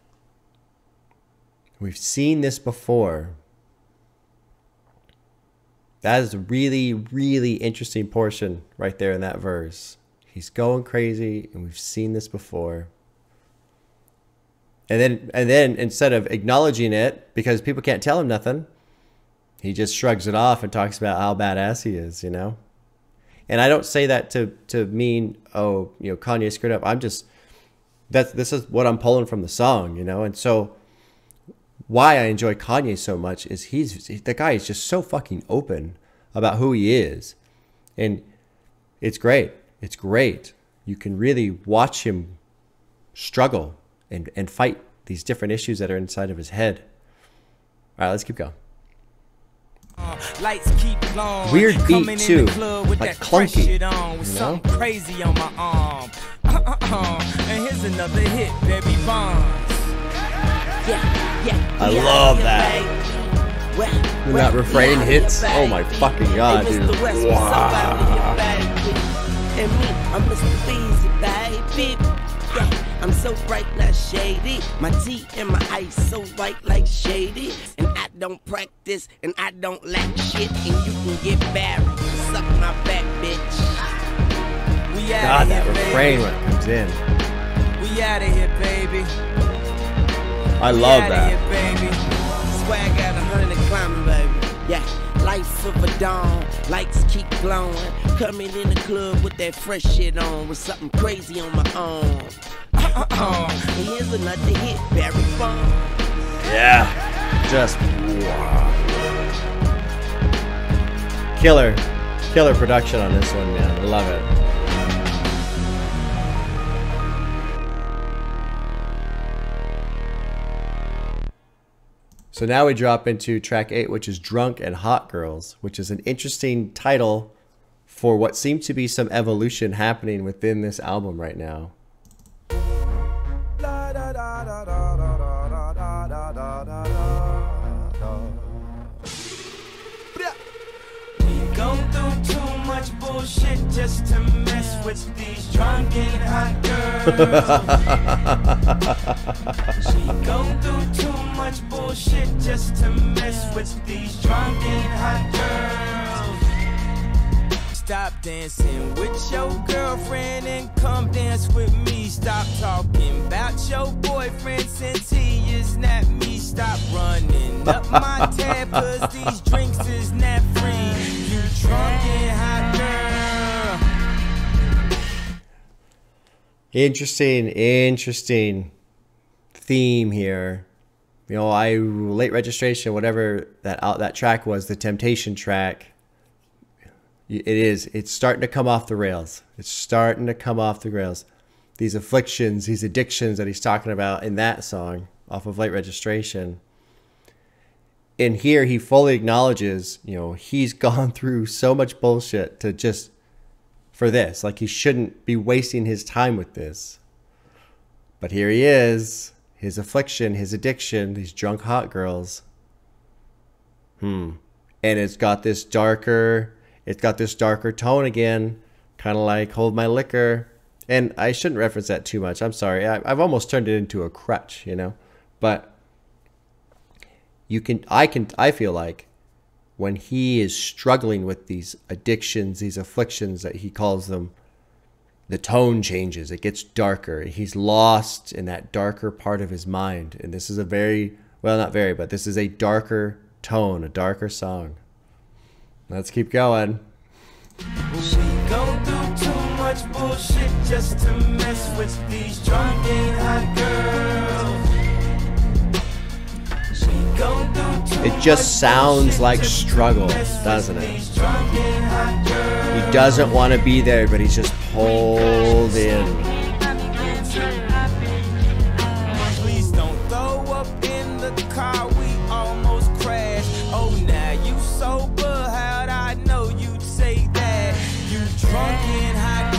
S1: We've seen this before. That is a really, really interesting portion right there in that verse. He's going crazy, and we've seen this before. And then, and then instead of acknowledging it, because people can't tell him nothing, he just shrugs it off and talks about how badass he is, you know? And I don't say that to, to mean, oh, you know, Kanye screwed up. I'm just, that's, this is what I'm pulling from the song, you know? And so why I enjoy Kanye so much is he's, the guy is just so fucking open about who he is. And it's great. It's great. You can really watch him struggle and, and fight these different issues that are inside of his head. All right, let's keep going.
S2: Lights keep glowing.
S1: Weird beat
S2: Coming
S1: too,
S2: in the club with
S1: like
S2: that fresh
S1: clunky,
S2: shit on, with
S1: you know?
S2: something crazy on my arm. And here's another hit, Barry Bonds.
S4: Yeah, yeah.
S1: I
S4: yeah,
S1: love
S4: yeah,
S1: that.
S4: When
S1: When that refrain hits, oh my fucking god, dude. Wow.
S4: And me, I'm Mister Beezy, baby. Yeah, I'm so bright, not shady. My teeth and my eyes so white like shady. And I don't practice, and I don't lack shit. And you can get married, suck my back, bitch.
S2: We
S1: God,
S2: out
S1: that
S2: here,
S1: refrain
S2: baby.
S1: when it comes in.
S2: We out of here, baby.
S1: I
S2: We
S1: love
S2: outta
S1: that.
S2: Here, baby.
S4: Swag out a hundred and climbing, baby. Yeah, life off of a dawn. Lights keep glowing. Coming in the club with that fresh shit on. With something crazy on my arm. And here's another hit, Barry Bonds.
S1: Yeah. Just wow. Killer. Killer production on this one, man. I love it. So now we drop into track eight, which is Drunk and Hot Girls, which is an interesting title for what seems to be some evolution happening within this album right now.
S2: Go through too much bullshit just to mess with these drunk and hot girls. She go through too much bullshit just to mess with these drunk and hot girls. Stop dancing with your girlfriend and come dance with me. Stop talking about your boyfriend since he is not me. Stop running up my tab cause these drinks is not free. You drunk and hot girl.
S1: Interesting, interesting theme here. You know, I late registration, whatever that out that track was, the Temptation track. It is. It's starting to come off the rails. It's starting to come off the rails. These afflictions, these addictions that he's talking about in that song off of Late Registration. And here he fully acknowledges, you know, he's gone through so much bullshit to just for this. Like he shouldn't be wasting his time with this. But here he is, his affliction, his addiction, these drunk hot girls. Hmm. And it's got this darker, it's got this darker tone again, kind of like Hold My Liquor. And I shouldn't reference that too much. I'm sorry. I, I've almost turned it into a crutch, you know. But you can, I can, I feel like when he is struggling with these addictions, these afflictions that he calls them, the tone changes. It gets darker. He's lost in that darker part of his mind. And this is a very, well, not very, but this is a darker tone, a darker song. Let's keep going.
S2: She go through too much bullshit just to mess with these drunk and hot girls. She go through too
S1: It just sounds like struggle, doesn't it? He doesn't want to be there, but he's just pulled in.
S2: Please don't throw up in the car, we almost crashed. Oh, now you sober, how'd I know you'd say that? You drunk and hot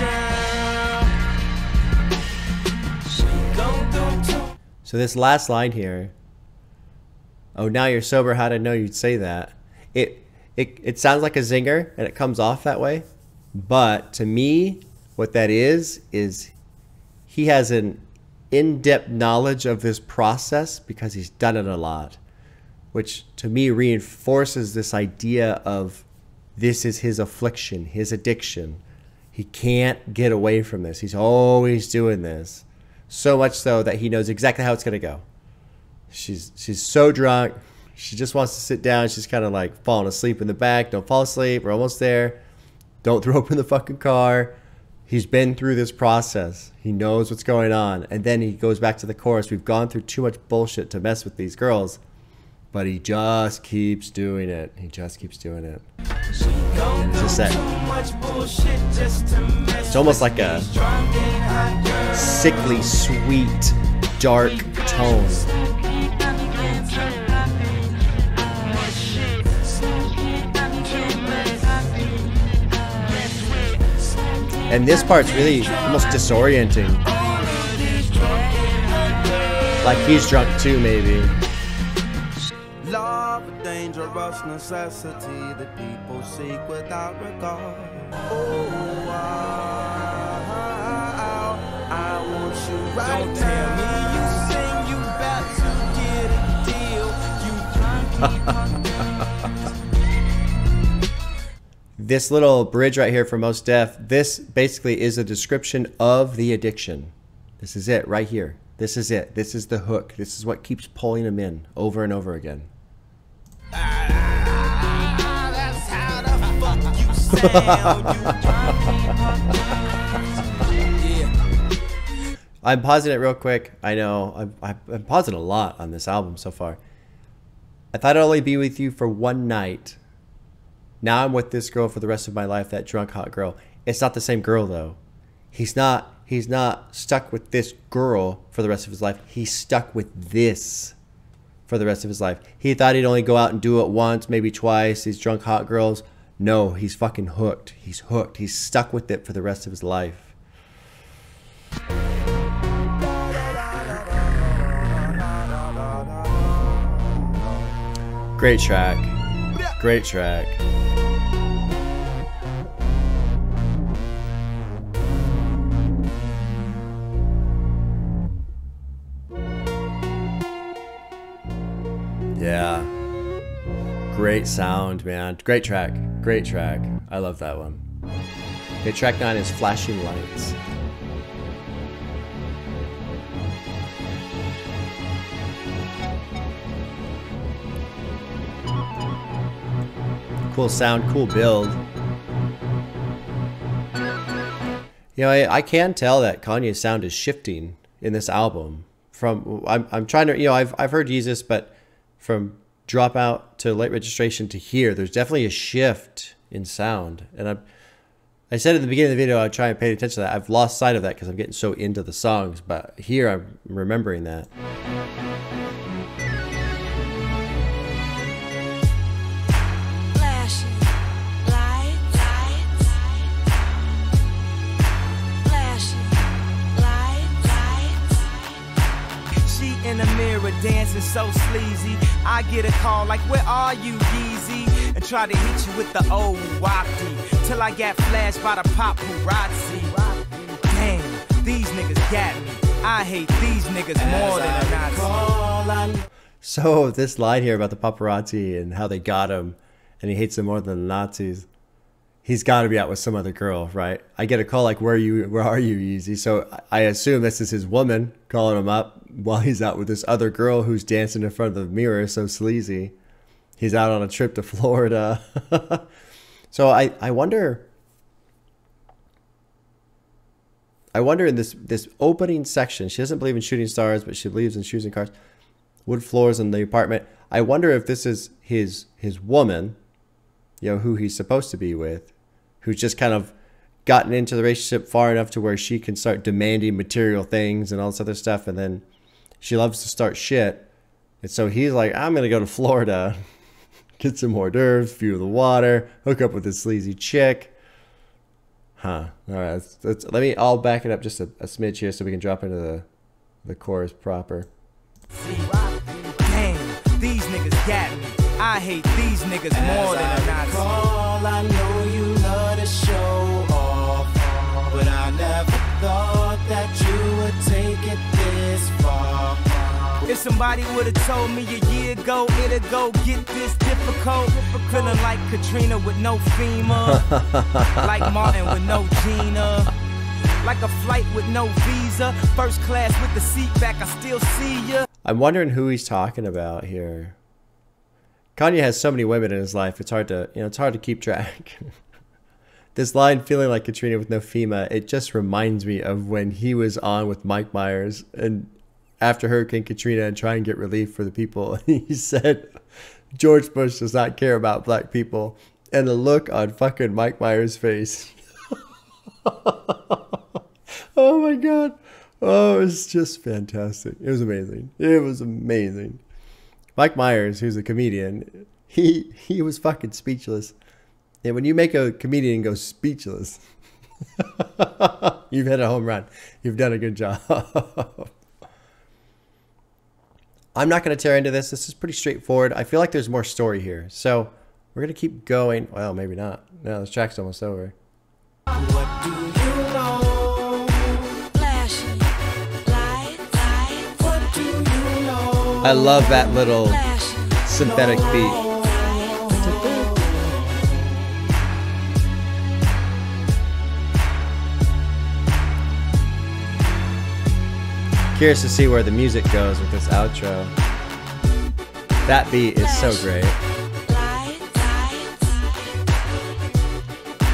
S2: girl. She go through too.
S1: So this last line here, oh, now you're sober, how'd I know you'd say that? It, it, it sounds like a zinger, and it comes off that way. But to me, what that is, is he has an in-depth knowledge of this process because he's done it a lot, which to me reinforces this idea of this is his affliction, his addiction. He can't get away from this. He's always doing this. So much so that he knows exactly how it's going to go. She's she's so drunk. She just wants to sit down. She's kind of like falling asleep in the back. Don't fall asleep. We're almost there. Don't throw open the fucking car. He's been through this process. He knows what's going on. And then he goes back to the chorus. We've gone through too much bullshit to mess with these girls. But he just keeps doing it. He just keps doing it. It's just that. It's almost like a sickly, sweet, dark tone. And this part's really almost disorienting. Like he's drunk too, maybe.
S5: Love, a dangerous necessity that people seek without regard. Oh, I, I, I want you right
S2: Don't
S5: now.
S2: tell me you sing, you about to get a deal. You drunk.
S1: This little bridge right here for Mos Def, this basically is a description of the addiction. This is it right here. This is it. This is the hook. This is what keeps pulling him in over and over again.
S2: Ah, that's how sound. Yeah.
S1: I'm pausing it real quick. I know I'm, I'm, I'm pausing a lot on this album so far. I thought I'd only be with you for one night. Now I'm with this girl for the rest of my life, that drunk hot girl. It's not the same girl though. He's not he's not stuck with this girl for the rest of his life. He's stuck with this for the rest of his life. He thought he'd only go out and do it once, maybe twice, these drunk hot girls. No, he's fucking hooked. He's hooked. He's stuck with it for the rest of his life. Great track. Great track. Yeah. Great sound, man. Great track. Great track. I love that one. Okay, track nine is Flashing Lights. Cool sound, cool build. You know, I, I can tell that Kanye's sound is shifting in this album. From I'm I'm trying to, you know, I've I've heard Jesus, but from Dropout to Late Registration to here, there's definitely a shift in sound. And I I said at the beginning of the video, I try and pay attention to that. I've lost sight of that because I'm getting so into the songs, but here I'm remembering that.
S2: In the mirror dancing so sleazy, I get a call like, where are you, Yeezy? And try to hit you with the old wafty till I got flashed by the paparazzi. Damn, these niggas got me. I hate these niggas more than a Nazi.
S1: So this line here about the paparazzi and how they got him and he hates them more than the Nazis, he's got to be out with some other girl, right? I get a call like, where are you, where are you, Yeezy? So I assume this is his woman calling him up while he's out with this other girl who's dancing in front of the mirror, so sleazy. He's out on a trip to Florida. So I, I wonder, I wonder in this, this opening section, she doesn't believe in shooting stars, but she believes in shoes and cars, wood floors in the apartment. I wonder if this is his, his woman, you know, who he's supposed to be with, who's just kind of gotten into the relationship far enough to where she can start demanding material things and all this other stuff. And then she loves to start shit. And so he's like, I'm going to go to Florida, get some hors d'oeuvres, view the water, hook up with this sleazy chick. Huh. All right. Let's, let's, let me, I'll back it up just a, a smidge here so we can drop into the, the chorus proper.
S2: Damn, these niggas got me. I hate these niggas more than a Nazi.
S5: Call, I know you love to show off, but I never thought that you would take it this far.
S2: If somebody would've told me a year ago it'd go get this difficult, feeling like Katrina with no FEMA, like Martin with no Gina, like a flight with no visa, first class with the seat back, I still see ya.
S1: I'm wondering who he's talking about here. Kanye has so many women in his life, it's hard to, you know, it's hard to keep track. This line, feeling like Katrina with no FEMA, it just reminds me of when he was on with Mike Myers and after Hurricane Katrina and try and get relief for the people. He said, George Bush does not care about black people. And the look on fucking Mike Myers' face. Oh my God. Oh, it was just fantastic. It was amazing. It was amazing. Mike Myers, who's a comedian, he he was fucking speechless. And when you make a comedian go speechless, you've hit a home run. You've done a good job. I'm not going to tear into this. This is pretty straightforward. I feel like there's more story here. So we're going to keep going. Well, maybe not. No, this track's almost over.
S5: What do you know?
S4: Flashing lights, lights.
S5: What do you know?
S1: I love that little
S4: Flashing
S1: synthetic beat. Curious to see where the music goes with this outro. That beat is so great.
S4: lights, lights.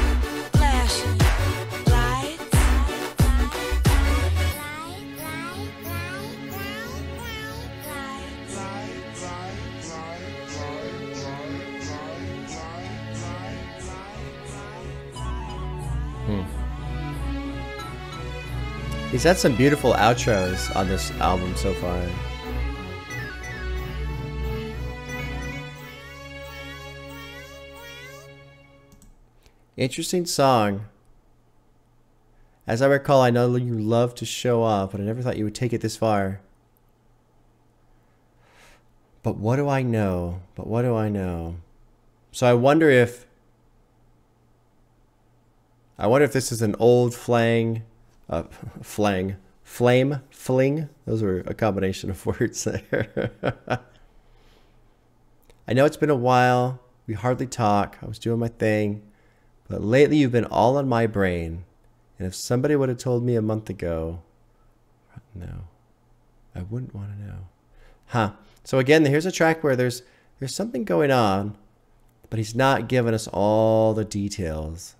S1: He's had some beautiful outros on this album so far. Interesting song. As I recall, I know you love to show off, but I never thought you would take it this far. But what do I know? But what do I know? So I wonder if... I wonder if this is an old flang... Uh, flang. Flame? Fling? Those were a combination of words there. I know it's been a while. We hardly talk. I was doing my thing. But lately you've been all on my brain. And if somebody would have told me a month ago... No. I wouldn't want to know. Huh. So again, here's a track where there's there's something going on, but he's not giving us all the details.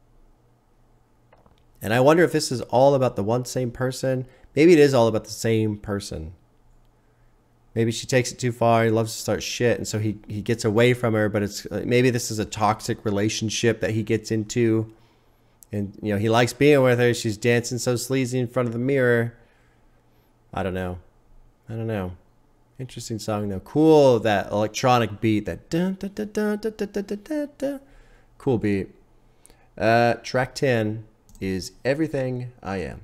S1: And I wonder if this is all about the one same person. Maybe it is all about the same person. Maybe she takes it too far. He loves to start shit, and so he, he gets away from her, but it's maybe this is a toxic relationship that he gets into. And, you know, he likes being with her. She's dancing so sleazy in front of the mirror. I don't know. I don't know. Interesting song though. Cool, that electronic beat. That dun, dun, dun, dun, dun, dun, dun, dun, dun. Cool beat. Uh, track ten is Everything I Am.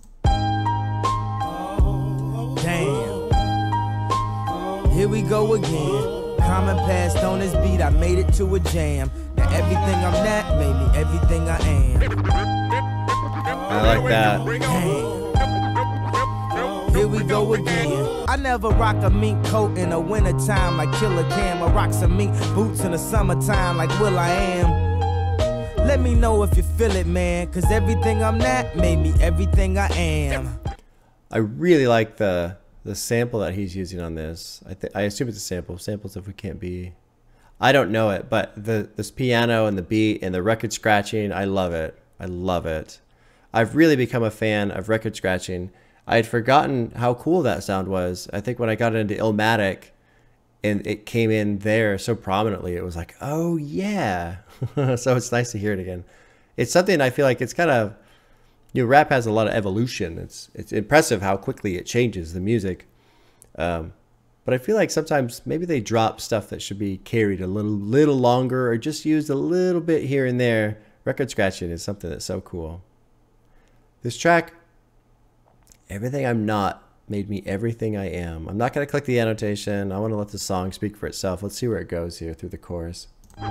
S2: Damn. Here we go again. Common passed on this beat. I made it to a jam. Now everything I'm not made me everything I am.
S1: I like that.
S2: Damn. Here we go again. I never rock a mink coat in the wintertime like Killer Cam. I rock some mink boots in the summertime like Will I Am. Let me know if you feel it, man, cause everything I'm not made me everything I am.
S1: I really like the the sample that he's using on this. I th I assume it's a sample. Samples if we can't be... I don't know it, but the this piano and the beat and the record scratching, I love it. I love it. I've really become a fan of record scratching. I had forgotten how cool that sound was. I think when I got into Illmatic and it came in there so prominently, it was like, oh yeah. So it's nice to hear it again. It's something I feel like it's kind of, you know, rap has a lot of evolution. It's it's impressive how quickly it changes the music. Um, but I feel like sometimes maybe they drop stuff that should be carried a little little longer or just used a little bit here and there. Record scratching is something that's so cool. This track, Everything I'm Not made me everything I am. I'm not going to click the annotation. I want to let the song speak for itself. Let's see where it goes here through the chorus.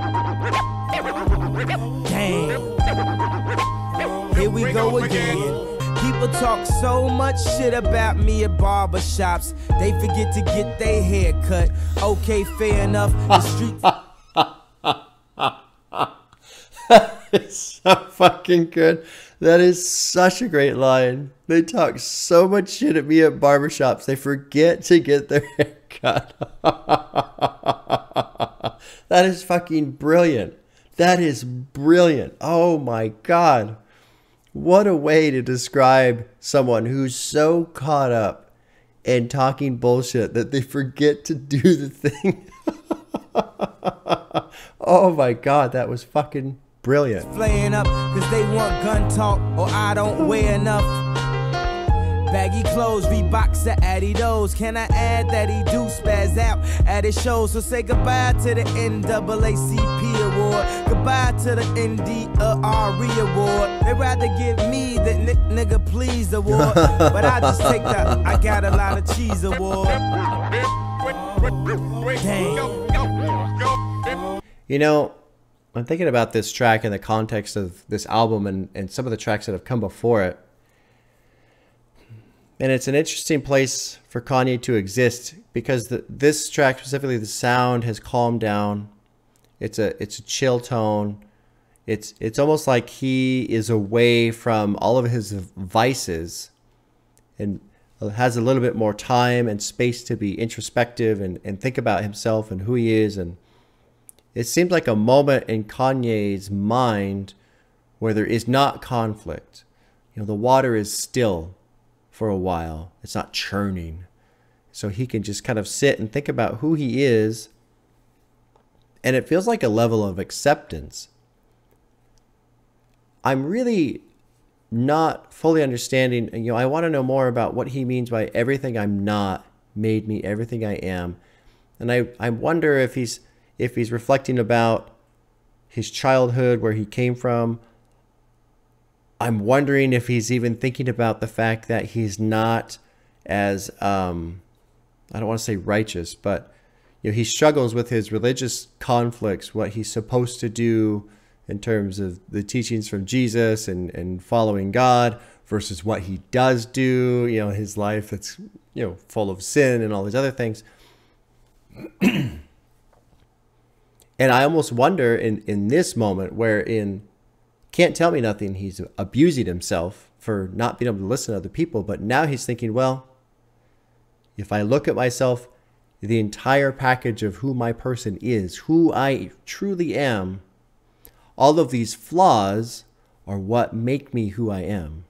S2: Damn. Here we go again. People talk so much shit about me at barbershops. They forget to get their hair cut. Okay, fair enough. The streets...
S1: It's so fucking good. That is such a great line. They talk so much shit at me at barbershops. They forget to get their hair cut. That is fucking brilliant. That is brilliant. Oh my God. What a way to describe someone who's so caught up in talking bullshit that they forget to do the thing. Oh my God, that was fucking brilliant.
S2: Flaying up cause they want gun talk or I don't wear enough. Baggy clothes, Reeboks to Adidas. Can I add that he do spaz out at his shows? So say goodbye to the N double A C P award. Goodbye to the N D R E award. They'd rather give me the n nigga please award. But I just take the I got a lot of cheese award. Damn.
S1: You know, I'm thinking about this track in the context of this album and, and some of the tracks that have come before it. And it's an interesting place for Kanye to exist because the, this track specifically, the sound has calmed down. It's a it's a chill tone. It's it's almost like he is away from all of his vices and has a little bit more time and space to be introspective and, and think about himself and who he is. And it seems like a moment in Kanye's mind where there is not conflict. You know, the water is still for a while. It's not churning. So he can just kind of sit and think about who he is. And it feels like a level of acceptance. I'm really not fully understanding. You know, I want to know more about what he means by everything I'm not made me everything I am. And I, I wonder if he's if he's reflecting about his childhood, where he came from. I'm wondering if he's even thinking about the fact that he's not as, um, I don't want to say righteous, but you know, he struggles with his religious conflicts, what he's supposed to do in terms of the teachings from Jesus and, and following God versus what he does do, you know, his life that's, you know, full of sin and all these other things. And I almost wonder in, in this moment wherein Can't Tell Me Nothing, he's abusing himself for not being able to listen to other people, but now he's thinking, well, if I look at myself, the entire package of who my person is, who I truly am, all of these flaws are what make me who I am.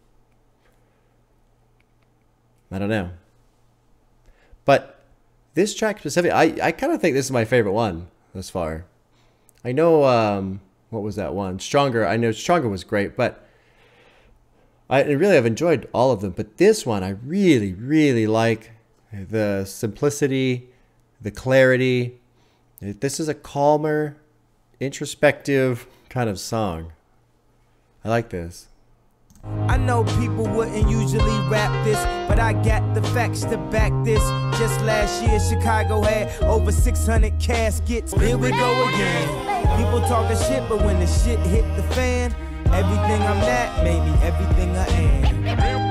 S1: I don't know. But this track specifically, I, I kind of think this is my favorite one thus far. I know, um, what was that one? Stronger. I know Stronger was great, but I really have enjoyed all of them. But this one, I really, really like the simplicity, the clarity. This is a calmer, introspective kind of song. I like this.
S2: I know people wouldn't usually rap this, but I got the facts to back this. Just last year, Chicago had over six hundred caskets. Here we go again. People talking shit, but when the shit hit the fan, everything I'm not, maybe everything I am.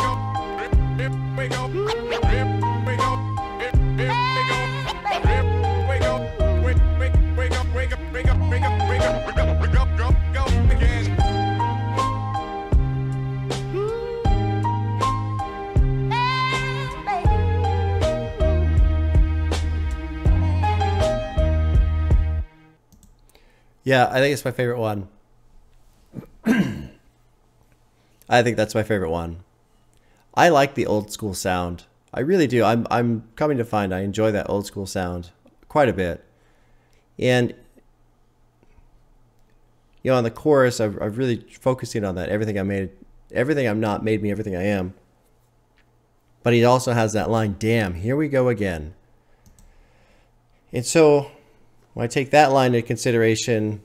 S1: Yeah, I think it's my favorite one. I think that's my favorite one. I like the old school sound. I really do. I'm I'm coming to find I enjoy that old school sound quite a bit. And you know, on the chorus, I've I've really focusing on that. Everything I made, everything I'm not made me everything I am. But he also has that line, damn, here we go again. And so when I take that line into consideration,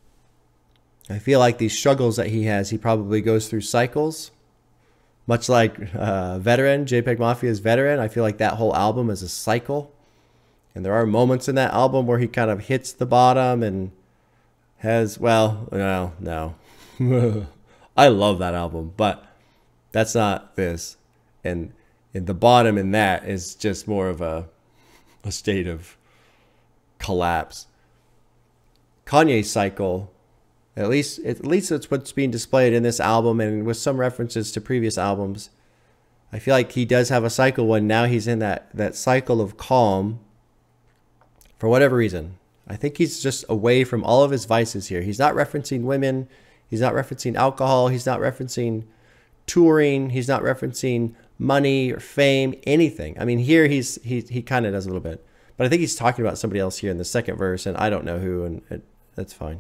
S1: I feel like these struggles that he has, he probably goes through cycles. Much like uh, Veteran, JPEG Mafia's Veteran, I feel like that whole album is a cycle. And there are moments in that album where he kind of hits the bottom and has, well, no, no. I love that album, but that's not this. And, and the bottom in that is just more of a, a state of collapse. Kanye's cycle, at least at least it's what's being displayed in this album, and with some references to previous albums. I feel like he does have a cycle when now he's in that that cycle of calm for whatever reason. I think he's just away from all of his vices here. He's not referencing women, he's not referencing alcohol, he's not referencing touring, he's not referencing money or fame, anything. I mean, here he's he he kind of does a little bit. But I think he's talking about somebody else here in the second verse, and I don't know who, and it, that's fine.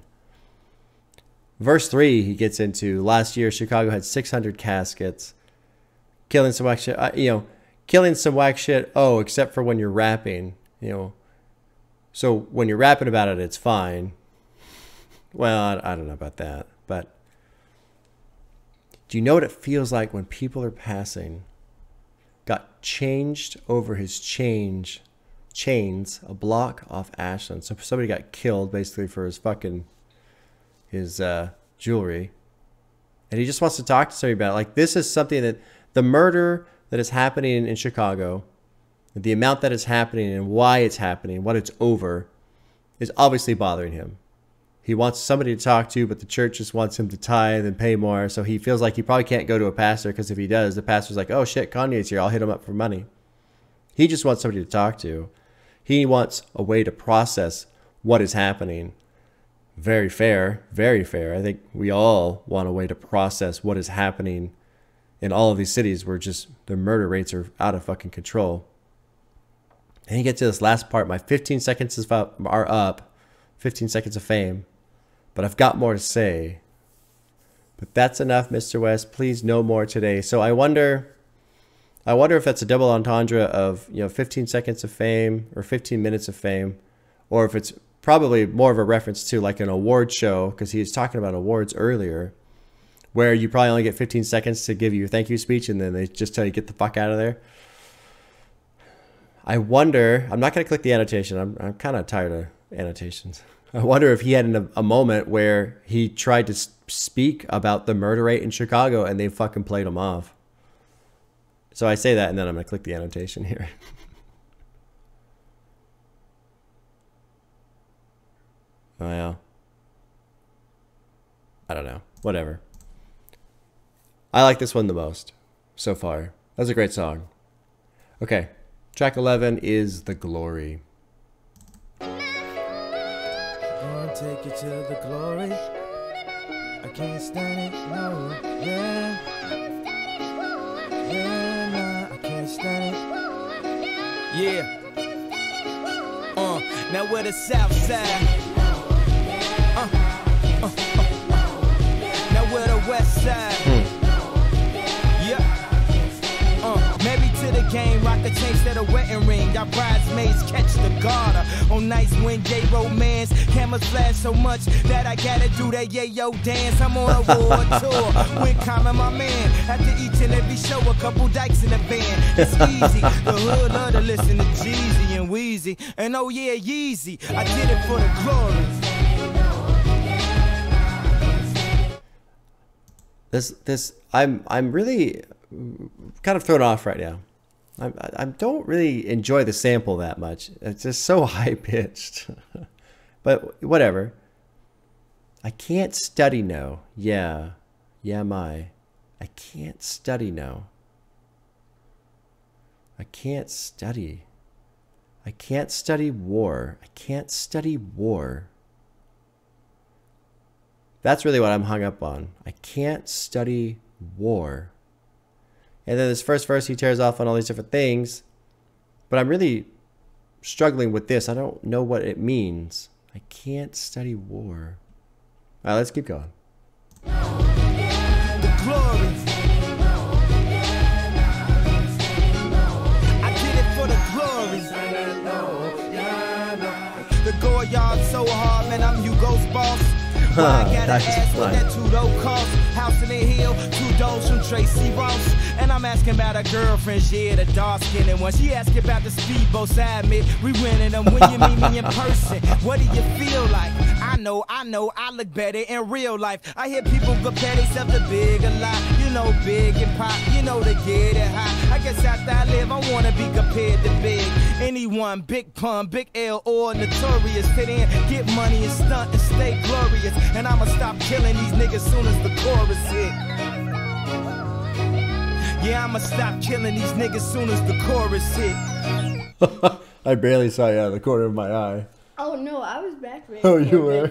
S1: Verse three, he gets into, last year, Chicago had six hundred caskets. Killing some whack shit. Uh, you know, killing some whack shit, oh, except for when you're rapping, you know. So when you're rapping about it, it's fine. Well, I, I don't know about that. But do you know what it feels like when people are passing? Got changed over his change. Chains a block off Ashland. So somebody got killed basically for his fucking his uh, jewelry, and he just wants to talk to somebody about it. Like, this is something that the murder that is happening in Chicago, the amount that is happening and why it's happening, what it's over, is obviously bothering him. He wants somebody to talk to, but the church just wants him to tithe and pay more. So he feels like he probably can't go to a pastor, because if he does, the pastor's like, oh shit, Kanye's here, I'll hit him up for money. He just wants somebody to talk to. He wants a way to process what is happening. Very fair, very fair. I think we all want a way to process what is happening in all of these cities where just the murder rates are out of fucking control. And you get to this last part, my fifteen seconds is up, are up, fifteen seconds of fame, but I've got more to say. But that's enough, Mister West. Please, no more today. So I wonder, I wonder if that's a double entendre of, you know, fifteen seconds of fame or fifteen minutes of fame, or if it's probably more of a reference to like an award show, because he was talking about awards earlier, where you probably only get fifteen seconds to give you a thank you speech, and then they just tell you get the fuck out of there. I wonder, I'm not going to click the annotation. I'm, I'm kind of tired of annotations. I wonder if he had an, a moment where he tried to speak about the murder rate in Chicago and they fucking played him off. So I say that and then I'm going to click the annotation here. Oh, yeah. I don't know. Whatever. I like this one the most so far. That's a great song. Okay. Track eleven is The Glory.
S2: Gonna take you to the glory. I can't stand it, no, yeah. Yeah, nah, I can't stand it. Yeah. Uh, now we're the south side. Uh, uh, uh, uh. Now we're the west side.
S1: Hmm.
S2: Maybe to the game, rock the chain instead of wedding ring. Our bridesmaids catch the garter on nights when gay romance. Cameras flash so much that I gotta do that yayo dance. I'm on a world tour with Common, my man. After each and every show, a couple dykes in the van. It's easy. The hood love to listen to Jeezy and Weezy. And oh yeah, Yeezy. I did it for the glory.
S1: This, this, I'm, I'm really kind of thrown off right now. I, I don't really enjoy the sample that much. It's just so high pitched. But whatever. I can't study no. Yeah. Yeah, my. I can't study no. I can't study. I can't study war. I can't study war. That's really what I'm hung up on. I can't study war. And then this first verse, he tears off on all these different things. But I'm really struggling with this. I don't know what it means. I can't study war. All right, let's keep going.
S2: The glory. I did it for the glory. The Goyard so hard, man, I'm Hugo's boss. Well, I got an ass what that two-door cost. House in the hill, two doors from Tracy Ross. And I'm asking about a girlfriend, yeah, the dark-skinned one. She asking about the speedboat side mid. We rented them when you meet me in person. What do you feel like? I know, I know, I look better in real life. I hear people compare themselves to big a lot. You know, big and pop, you know, to get it high. I guess after I live, I wanna be compared to big. Anyone, Big Pun, Big L, or Notorious. Fit in, get money and stunt and stay glorious. And I'ma stop killing these niggas soon as the chorus hit. Yeah, I'ma stop killing these niggas soon as the chorus hit.
S1: I barely saw you out of the corner of my eye.
S6: Oh no, I was back there.
S1: Oh, you were?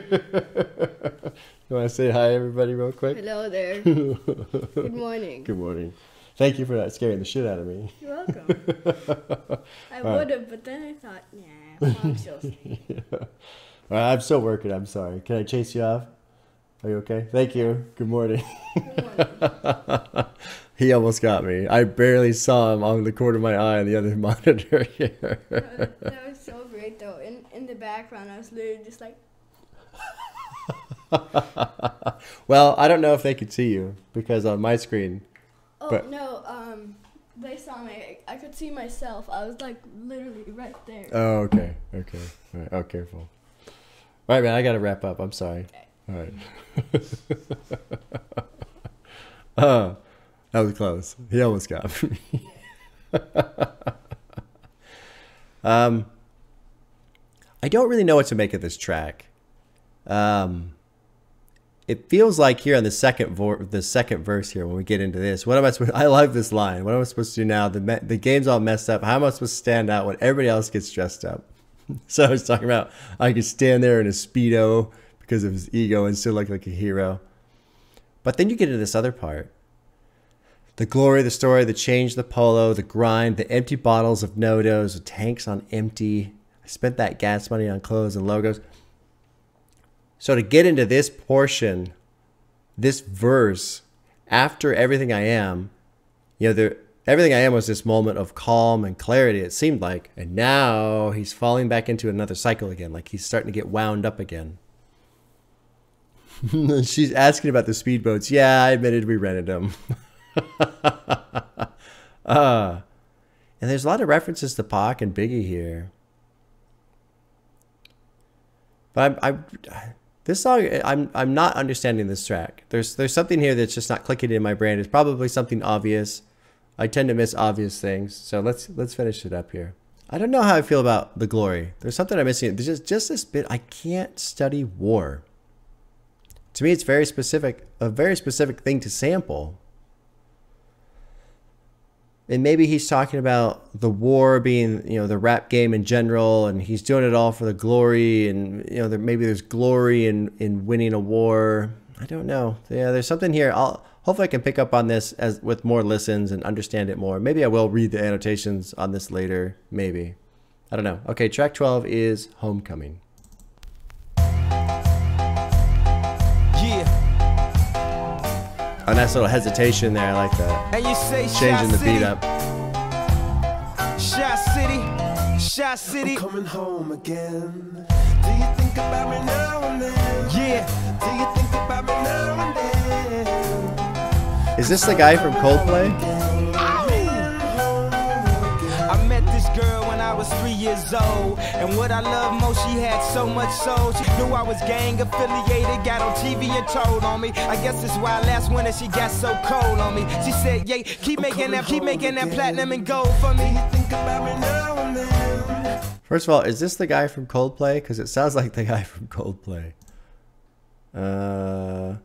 S1: You want to say hi, everybody, real quick?
S6: Hello there. Good morning.
S1: Good morning. Thank you for that scaring the shit out of me.
S6: You're welcome. I would have, but then I thought, nah, I'm still staying.
S1: Yeah. All right, I'm still working. I'm sorry. Can I chase you off? Are you okay? Thank you. Good morning.
S6: Good morning.
S1: He almost got me. I barely saw him on the corner of my eye on the other monitor here.
S6: Uh, that was so great, though. In in the background, I was literally just like...
S1: Well, I don't know if they could see you because on my screen...
S6: Oh,
S1: but...
S6: no, um, they saw me. I could see myself. I was, like, literally right there.
S1: Oh, okay. Okay. All right. Oh, careful. All right, man, I got to wrap up. I'm sorry.
S6: Okay.
S1: All right. uh, that was close. He almost got me. um, I don't really know what to make of this track. Um, it feels like here on the second vo- the second verse here when we get into this. What am I supposed? I love this line. What am I supposed to do now? The me- the game's all messed up. How am I supposed to stand out when everybody else gets dressed up? So I was talking about I could stand there in a Speedo because of his ego and still look like a hero. But then you get into this other part. The glory, the story, the change, the polo, the grind, the empty bottles of No-Dos, the tanks on empty. I spent that gas money on clothes and logos. So to get into this portion this verse, after Everything I Am, you know, there, Everything I Am was this moment of calm and clarity, it seemed like. And now he's falling back into another cycle again. Like he's starting to get wound up again. She's asking about the speedboats. Yeah, I admitted we rented them. uh, and there's a lot of references to Pac and Biggie here. But I'm, I'm this song, I'm I'm not understanding this track. There's there's something here that's just not clicking in my brain. It's probably something obvious. I tend to miss obvious things. So let's let's finish it up here. I don't know how I feel about The Glory. There's something I'm missing. There's just just this bit. I can't study war. To me, it's very specific, a very specific thing to sample. And maybe he's talking about the war being, you know, the rap game in general, and he's doing it all for the glory, and, you know, there, maybe there's glory in, in winning a war. I don't know. Yeah, there's something here. I'll hopefully I can pick up on this as with more listens and understand it more. Maybe I will read the annotations on this later. Maybe. I don't know. Okay, track twelve is Homecoming. A nice little hesitation there. I like that.
S2: And you say
S1: changing the beat up.
S2: Shot City, Shot City.
S5: I'm coming home again. Do you think about me now and then?
S2: Yeah.
S5: Do you think about me now and then?
S1: Is this the guy from Coldplay?
S2: I met this girl when I was three years old, and what I love most, she had so much soul. She knew I was gang affiliated, got on T V and told on me. I guess that's why last winter she got so cold on me. She said, "Yeah, keep making that, keep making that platinum and gold for me."
S5: Think about me now and then.
S1: First of all, is this the guy from Coldplay? Because it sounds like the guy from Coldplay. Uh,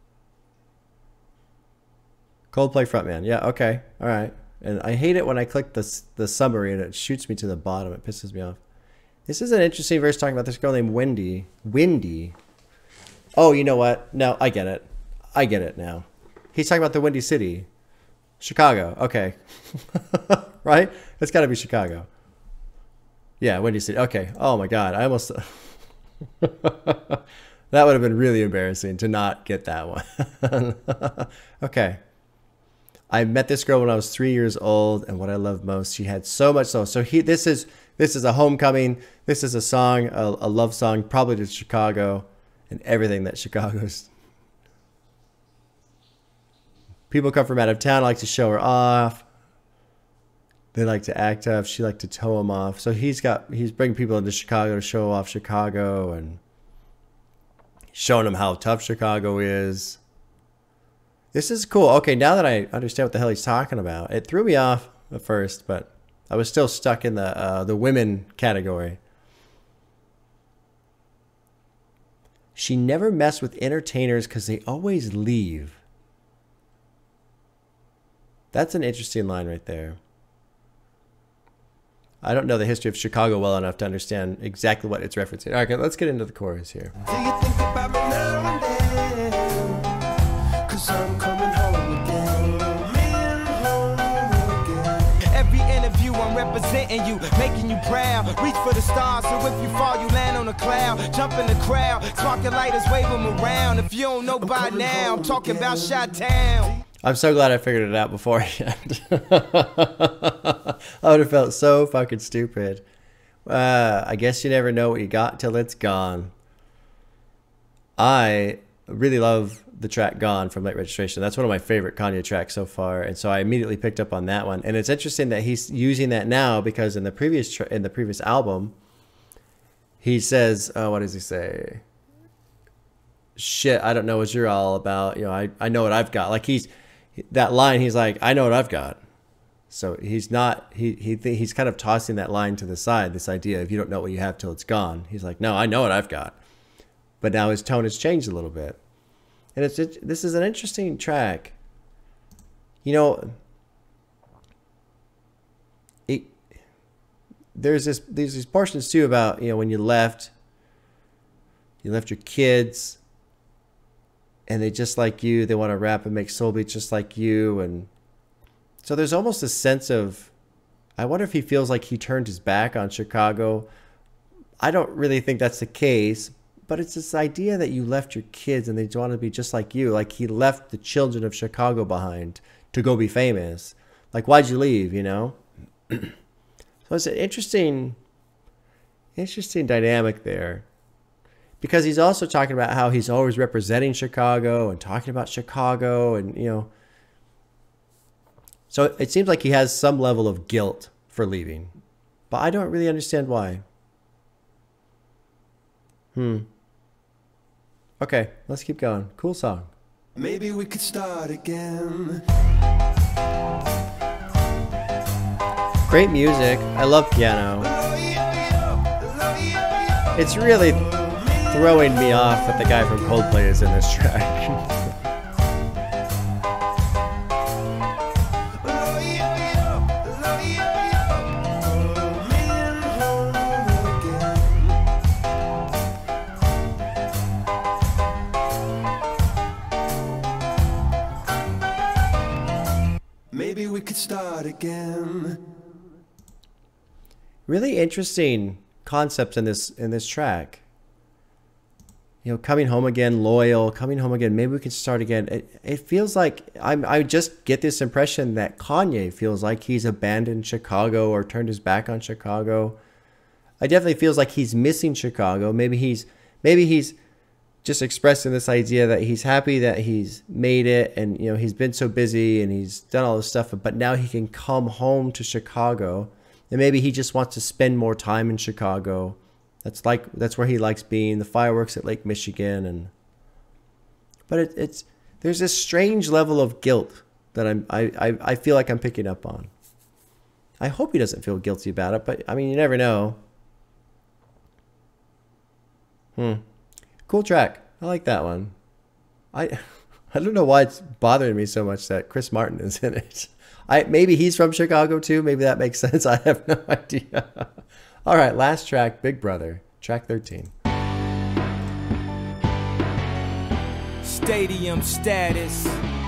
S1: Coldplay frontman. Yeah. Okay. All right. And I hate it when I click the, the summary and it shoots me to the bottom. It pisses me off. This is an interesting verse talking about this girl named Wendy. Windy. Oh, you know what? No, I get it. I get it now. He's talking about the Windy City. Chicago. Okay. Right? It's got to be Chicago. Yeah, Windy City. Okay. Oh, my God. I almost... That would have been really embarrassing to not get that one. Okay. I met this girl when I was three years old, and what I love most, she had so much soul. So he, this is this is a homecoming. This is a song, a, a love song, probably to Chicago, and everything that Chicago's. People come from out of town, like to show her off. They like to act tough. She liked to tow him off. So he's got he's bringing people into Chicago to show off Chicago and showing them how tough Chicago is. This is cool. Okay, now that I understand what the hell he's talking about, it threw me off at first, but I was still stuck in the uh, the women category. She never messed with entertainers because they always leave. That's an interesting line right there. I don't know the history of Chicago well enough to understand exactly what it's referencing. All right, okay, let's get into the chorus here.
S5: Do you think about me now and then? 'Cause I'm coming home again. Man, home again.
S2: Every interview I'm representing you, making you proud. Reach for the stars, so if you fall, you land on a cloud. Jump in the crowd, sparking lighters, wave them around. If you don't know by now, I'm talking about Chi-Town.
S1: I'm so glad I figured it out beforehand. I would have felt so fucking stupid. Uh, I guess you never know what you got till it's gone. I really love the track Gone from Late Registration. That's one of my favorite Kanye tracks so far. And so I immediately picked up on that one. And it's interesting that he's using that now because in the previous tra- in the previous album, he says, oh, what does he say? Shit, I don't know what you're all about. You know, I, I know what I've got. Like he's, that line, he's like, I know what I've got. So he's not, he, he th- he's kind of tossing that line to the side, this idea of you don't know what you have till it's gone. He's like, no, I know what I've got. But now his tone has changed a little bit. And it's it, this is an interesting track. You know, it, there's this there's these portions too about, you know, when you left, you left your kids, and they just like you, they want to rap and make soul beats just like you. And so there's almost a sense of, I wonder if he feels like he turned his back on Chicago. I don't really think that's the case. but it's this idea that you left your kids and they want to be just like you. Like he left the children of Chicago behind to go be famous. Like, why'd you leave, you know? So it's an interesting, interesting dynamic there. Because he's also talking about how he's always representing Chicago and talking about Chicago and, you know. So it seems like he has some level of guilt for leaving. But I don't really understand why. Hmm. Okay, let's keep going. Cool song.
S5: Maybe we could start again.
S1: Great music. I love piano. It's really throwing me off that the guy from Coldplay is in this track.
S5: Maybe we could start again.
S1: Really interesting concepts in this in this track. You know, coming home again, loyal, coming home again. Maybe we can start again. It, it feels like I'm. I just get this impression that Kanye feels like he's abandoned Chicago or turned his back on Chicago. I definitely feels like he's missing Chicago. Maybe he's maybe he's just expressing this idea that he's happy that he's made it, and you know he's been so busy and he's done all this stuff, but now he can come home to Chicago, and maybe he just wants to spend more time in Chicago. That's like that's where he likes being. The fireworks at Lake Michigan, and but it, it's there's this strange level of guilt that I'm I, I I feel like I'm picking up on. I hope he doesn't feel guilty about it, but I mean you never know. Hmm. Cool track. I like that one. I I don't know why it's bothering me so much that Chris Martin is in it. I maybe he's from Chicago too. Maybe that makes sense. I have no idea. All right, last track, Big Brother, track thirteen.
S2: Stadium status.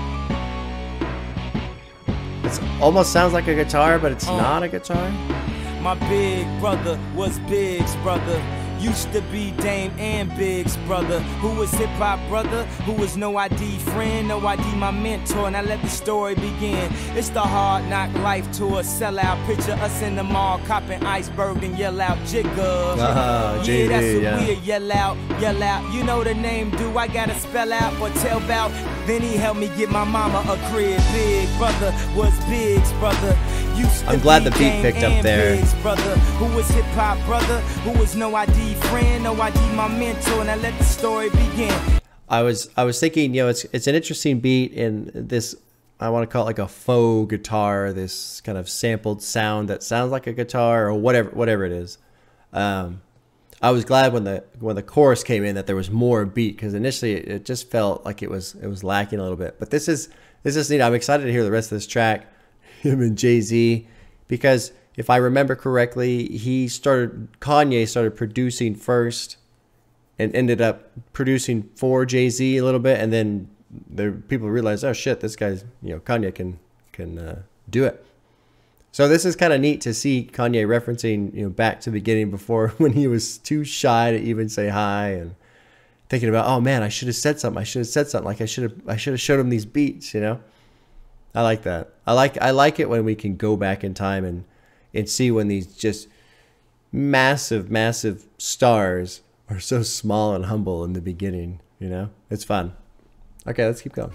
S1: It almost sounds like a guitar, but it's
S2: Uh.
S1: not a guitar.
S2: My big brother was Big's brother. Used to be Dame and Big's brother. Who was hip-hop brother, who was no I D friend, no I D my mentor. Now let the story begin. It's the hard knock life tour. Sell out, picture us in the mall, copping iceberg and yell out Jigga.
S1: Uh-huh,
S2: yeah,
S1: J V,
S2: that's what
S1: yeah.
S2: we're yell out, yell out. You know the name, do I gotta spell out or tell about? Then he helped me get my mama a crib. Big brother was Big's brother. Used to
S1: I'm glad
S2: be
S1: the beat
S2: Dame
S1: picked up
S2: and
S1: there.
S2: Big's brother, who was hip hop brother, who was no I D friend, no I D my mentor. Now let the story begin.
S1: I was I was thinking, you know, it's it's an interesting beat in this. I want to call it like a faux guitar, this kind of sampled sound that sounds like a guitar or whatever whatever it is. Um, I was glad when the when the chorus came in that there was more beat, because initially it, it just felt like it was it was lacking a little bit. But this is this is neat. I'm excited to hear the rest of this track, him and Jay-Z, because if I remember correctly, he started Kanye started producing first, and ended up producing for Jay-Z a little bit, and then the people realized, oh shit, this guy's, you know, Kanye can can uh, do it. So this is kind of neat to see Kanye referencing, you know, back to the beginning before when he was too shy to even say hi, and thinking about, oh man, I should have said something. I should have said something. Like I should have I should have showed him these beats, you know. I like that. I like I like it when we can go back in time and and see when these just massive, massive stars are so small and humble in the beginning, you know? It's fun. Okay, let's keep going.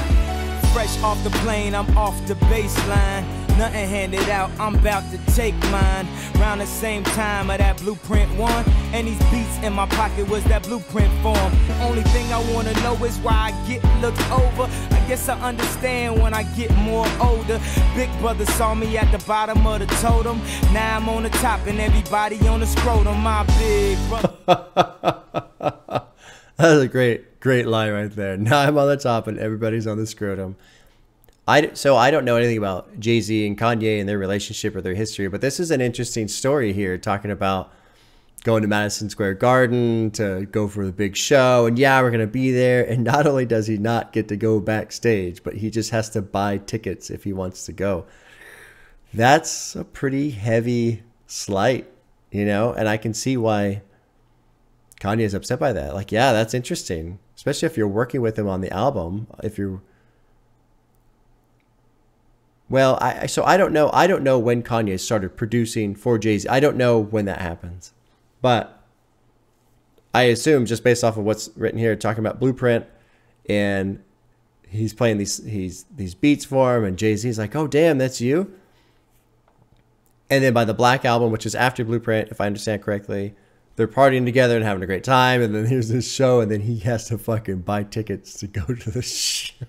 S2: Fresh off the plane, I'm off the baseline. Nothing handed out, I'm about to take mine. Round the same time of that blueprint one. And these beats in my pocket was that blueprint form. Only thing I wanna know is why I get looked over. I guess I understand when I get more older. Big brother saw me at the bottom of the totem. Now I'm on the top and everybody on the scrotum. My big brother.
S1: That was a great, great line right there. Now I'm on the top and everybody's on the scrotum. I, so I don't know anything about Jay-Z and Kanye and their relationship or their history, but this is an interesting story here, talking about going to Madison Square Garden to go for the big show. And yeah, we're going to be there. And not only does he not get to go backstage, but he just has to buy tickets if he wants to go. That's a pretty heavy slight, you know, and I can see why Kanye's upset by that. Like, yeah, that's interesting. Especially if you're working with him on the album. If you're... Well, I so I don't know. I don't know when Kanye started producing for Jay-Z. I don't know when that happens. But I assume, just based off of what's written here, talking about Blueprint, and he's playing these he's these beats for him, and Jay-Z's like, oh, damn, that's you? And then by the Black Album, which is after Blueprint, if I understand correctly, they're partying together and having a great time, and then here's this show, and then he has to fucking buy tickets to go to the show.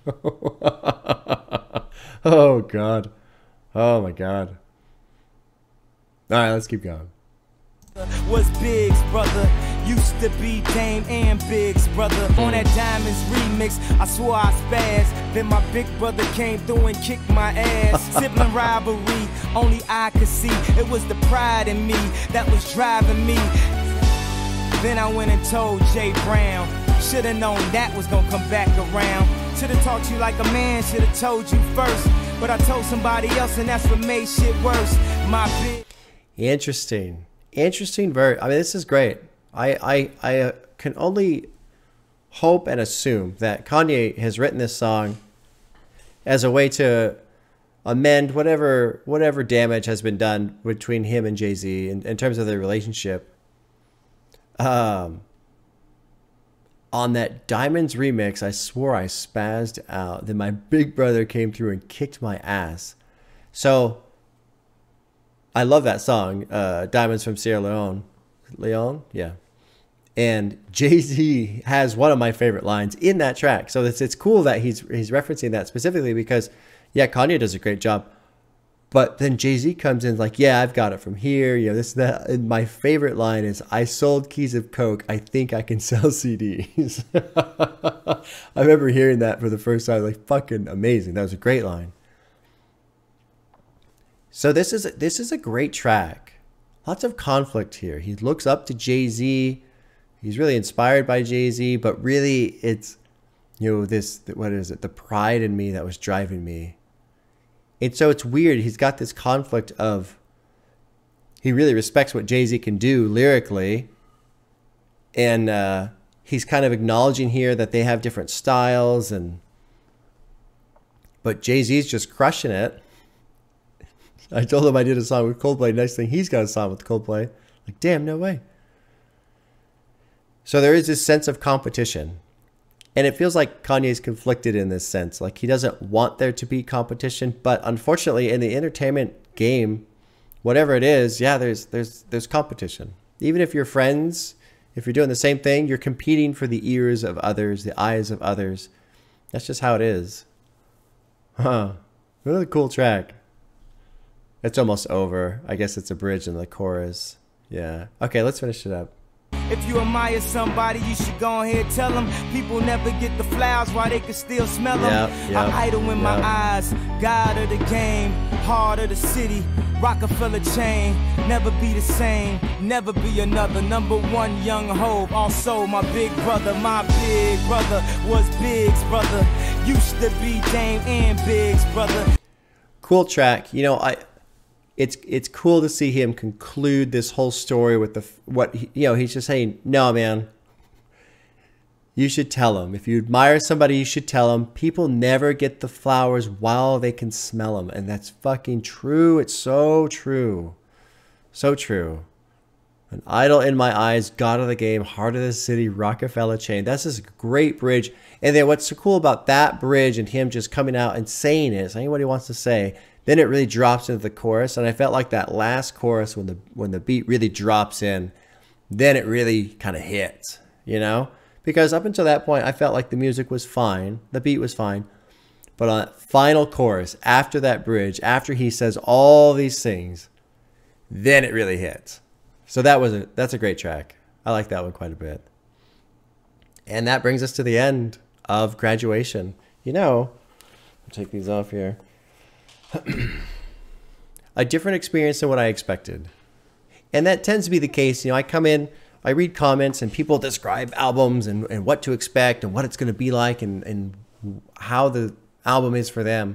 S1: Oh, God. Oh, my God. All right, let's keep going.
S2: Was Biggs' brother, used to be Dame and Biggs' brother. On that Diamonds remix, I swore I spazzed. Then my big brother came through and kicked my ass. Sibling rivalry, only I could see. It was the pride in me that was driving me. Then I went and told Jay Brown. Should've known that was gonna come back around. Should've talked to you like a man, should've told you first. But I told somebody else, and that's what made shit worse. My big...
S1: Interesting. Interesting verse. I mean, this is great. I, I, I uh, can only hope and assume that Kanye has written this song as a way to amend whatever whatever damage has been done between him and Jay-Z in, in terms of their relationship. Um, on that Diamonds remix, I swore I spazzed out. Then my big brother came through and kicked my ass. So I love that song, uh, Diamonds from Sierra Leone. Leone? Yeah. And Jay-Z has one of my favorite lines in that track. So it's, it's cool that he's he's referencing that specifically because, yeah, Kanye does a great job. But then Jay-Z comes in like, yeah, I've got it from here. You know, this, that. And my favorite line is, I sold keys of coke. I think I can sell C Ds. I remember hearing that for the first time. Like, fucking amazing. That was a great line. So this is, this is a great track. Lots of conflict here. He looks up to Jay-Z. He's really inspired by Jay-Z. But really, it's, you know, this, what is it? The pride in me that was driving me. And so it's weird. He's got this conflict of he really respects what Jay-Z can do lyrically. And uh, he's kind of acknowledging here that they have different styles. and But Jay-Z's just crushing it. I told him I did a song with Coldplay. Next thing, he's got a song with Coldplay. Like, damn, no way. So there is this sense of competition. And it feels like Kanye's conflicted in this sense. Like, he doesn't want there to be competition, but unfortunately in the entertainment game, whatever it is, yeah, there's there's there's competition. Even if you're friends, if you're doing the same thing, you're competing for the ears of others, the eyes of others. That's just how it is. Huh. Really cool track. It's almost over. I guess it's a bridge in the chorus. Yeah. Okay, let's finish it up.
S2: If you admire somebody, you should go ahead and tell them. People never get the flowers while they can still smell them.
S1: Yep, yep,
S2: I idol in my
S1: yep.
S2: eyes, God of the game, heart of the city, Rockefeller chain. Never be the same, never be another. Number one young hope, also my big brother. My big brother was Biggs' brother. Used to be Dame and Biggs' brother.
S1: Cool track. You know, I... It's it's cool to see him conclude this whole story with the what he, you know. He's just saying, no, man. You should tell them. If you admire somebody, you should tell them. People never get the flowers while they can smell them, and that's fucking true. It's so true, so true. An idol in my eyes, God of the game, heart of the city, Rockefeller chain. That's just a great bridge. And then what's so cool about that bridge and him just coming out and saying it, saying what he wants to say. Then it really drops into the chorus, and I felt like that last chorus when the when the beat really drops in, then it really kind of hits, you know? Because up until that point, I felt like the music was fine, the beat was fine, but on that final chorus, after that bridge, after he says all these things, then it really hits. So that was a that's a great track. I like that one quite a bit. And that brings us to the end of Graduation. You know, I'll take these off here. A different experience than what I expected. And that tends to be the case. You know, I come in, I read comments, and people describe albums and, and what to expect and what it's going to be like and, and how the album is for them.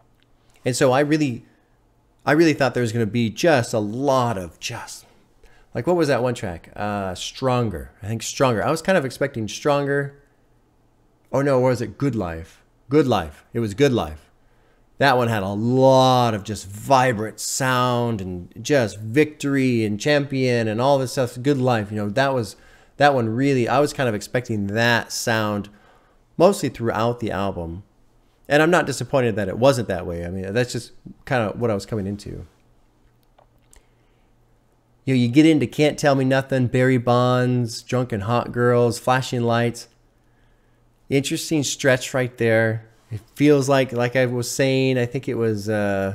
S1: And so I really, I really thought there was going to be just a lot of just Like, what was that one track? Uh, Stronger. I think Stronger. I was kind of expecting Stronger. Oh, no, or was it Good Life? Good Life. It was Good Life. That one had a lot of just vibrant sound and just victory and champion and all this stuff. Good Life. You know, that was, that one really, I was kind of expecting that sound mostly throughout the album. And I'm not disappointed that it wasn't that way. I mean, that's just kind of what I was coming into. You know, you get into Can't Tell Me Nothing, Barry Bonds, Drunken Hot Girls, Flashing Lights. Interesting stretch right there. It feels like, like I was saying, I think it was, uh,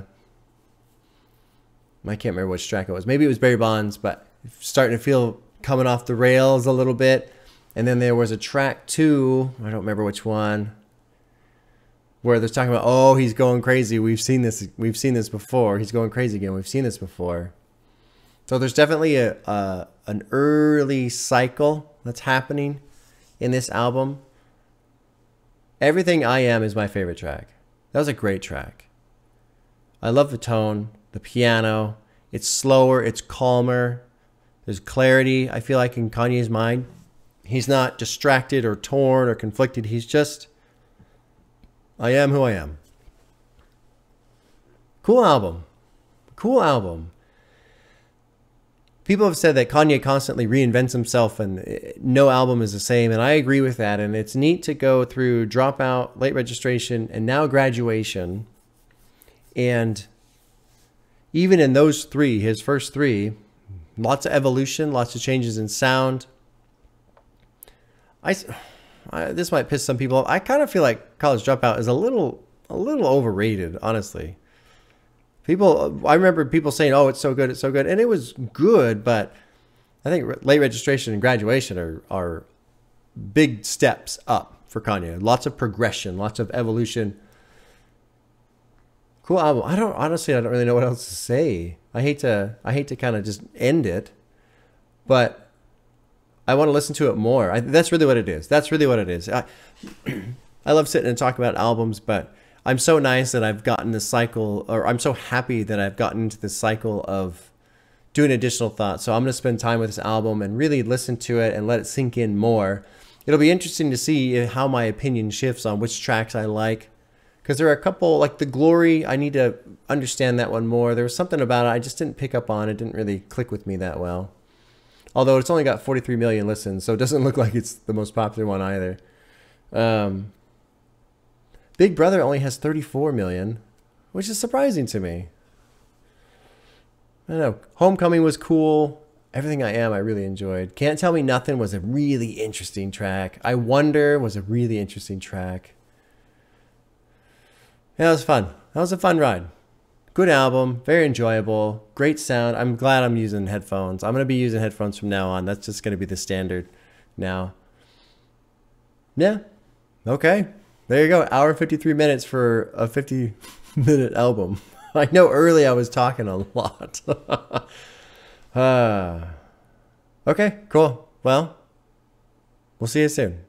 S1: I can't remember which track it was. Maybe it was Barry Bonds, but starting to feel coming off the rails a little bit. And then there was a track two, I don't remember which one, where they're talking about, oh, he's going crazy. We've seen this. We've seen this before. He's going crazy again. We've seen this before. So there's definitely a, a an early cycle that's happening in this album. Everything I Am is my favorite track. That was a great track. I love the tone, the piano. It's slower. It's calmer. There's clarity, I feel like, in Kanye's mind. He's not distracted or torn or conflicted. He's just, I am who I am. Cool album. Cool album. People have said that Kanye constantly reinvents himself and no album is the same. And I agree with that. And it's neat to go through Dropout, Late Registration, and now Graduation. And even in those three, his first three, lots of evolution, lots of changes in sound. I, I, this might piss some people off. I kind of feel like College Dropout is a little, a little overrated, honestly. People, I remember people saying, "Oh, it's so good, it's so good," and it was good. But I think Late Registration and Graduation are are big steps up for Kanye. Lots of progression, lots of evolution. Cool album. I don't honestly, I don't really know what else to say. I hate to, I hate to kind of just end it, but I want to listen to it more. I, that's really what it is. That's really what it is. I, I love sitting and talking about albums, but I'm so nice that I've gotten this cycle, or I'm so happy that I've gotten into this cycle of doing additional thoughts. So I'm going to spend time with this album and really listen to it and let it sink in more. It'll be interesting to see how my opinion shifts on which tracks I like. Because there are a couple, like The Glory, I need to understand that one more. There was something about it I just didn't pick up on. It didn't really click with me that well. Although it's only got forty-three million listens, so it doesn't look like it's the most popular one either. Um, Big Brother only has thirty-four million, which is surprising to me. I don't know. Homecoming was cool. Everything I Am, I really enjoyed. Can't Tell Me Nothing was a really interesting track. I Wonder was a really interesting track. Yeah, it was fun. That was a fun ride. Good album, very enjoyable, great sound. I'm glad I'm using headphones. I'm going to be using headphones from now on. That's just going to be the standard now. Yeah, okay. There you go. Hour fifty-three minutes for a fifty minute album. I know early I was talking a lot. uh, okay, cool. Well, we'll see you soon.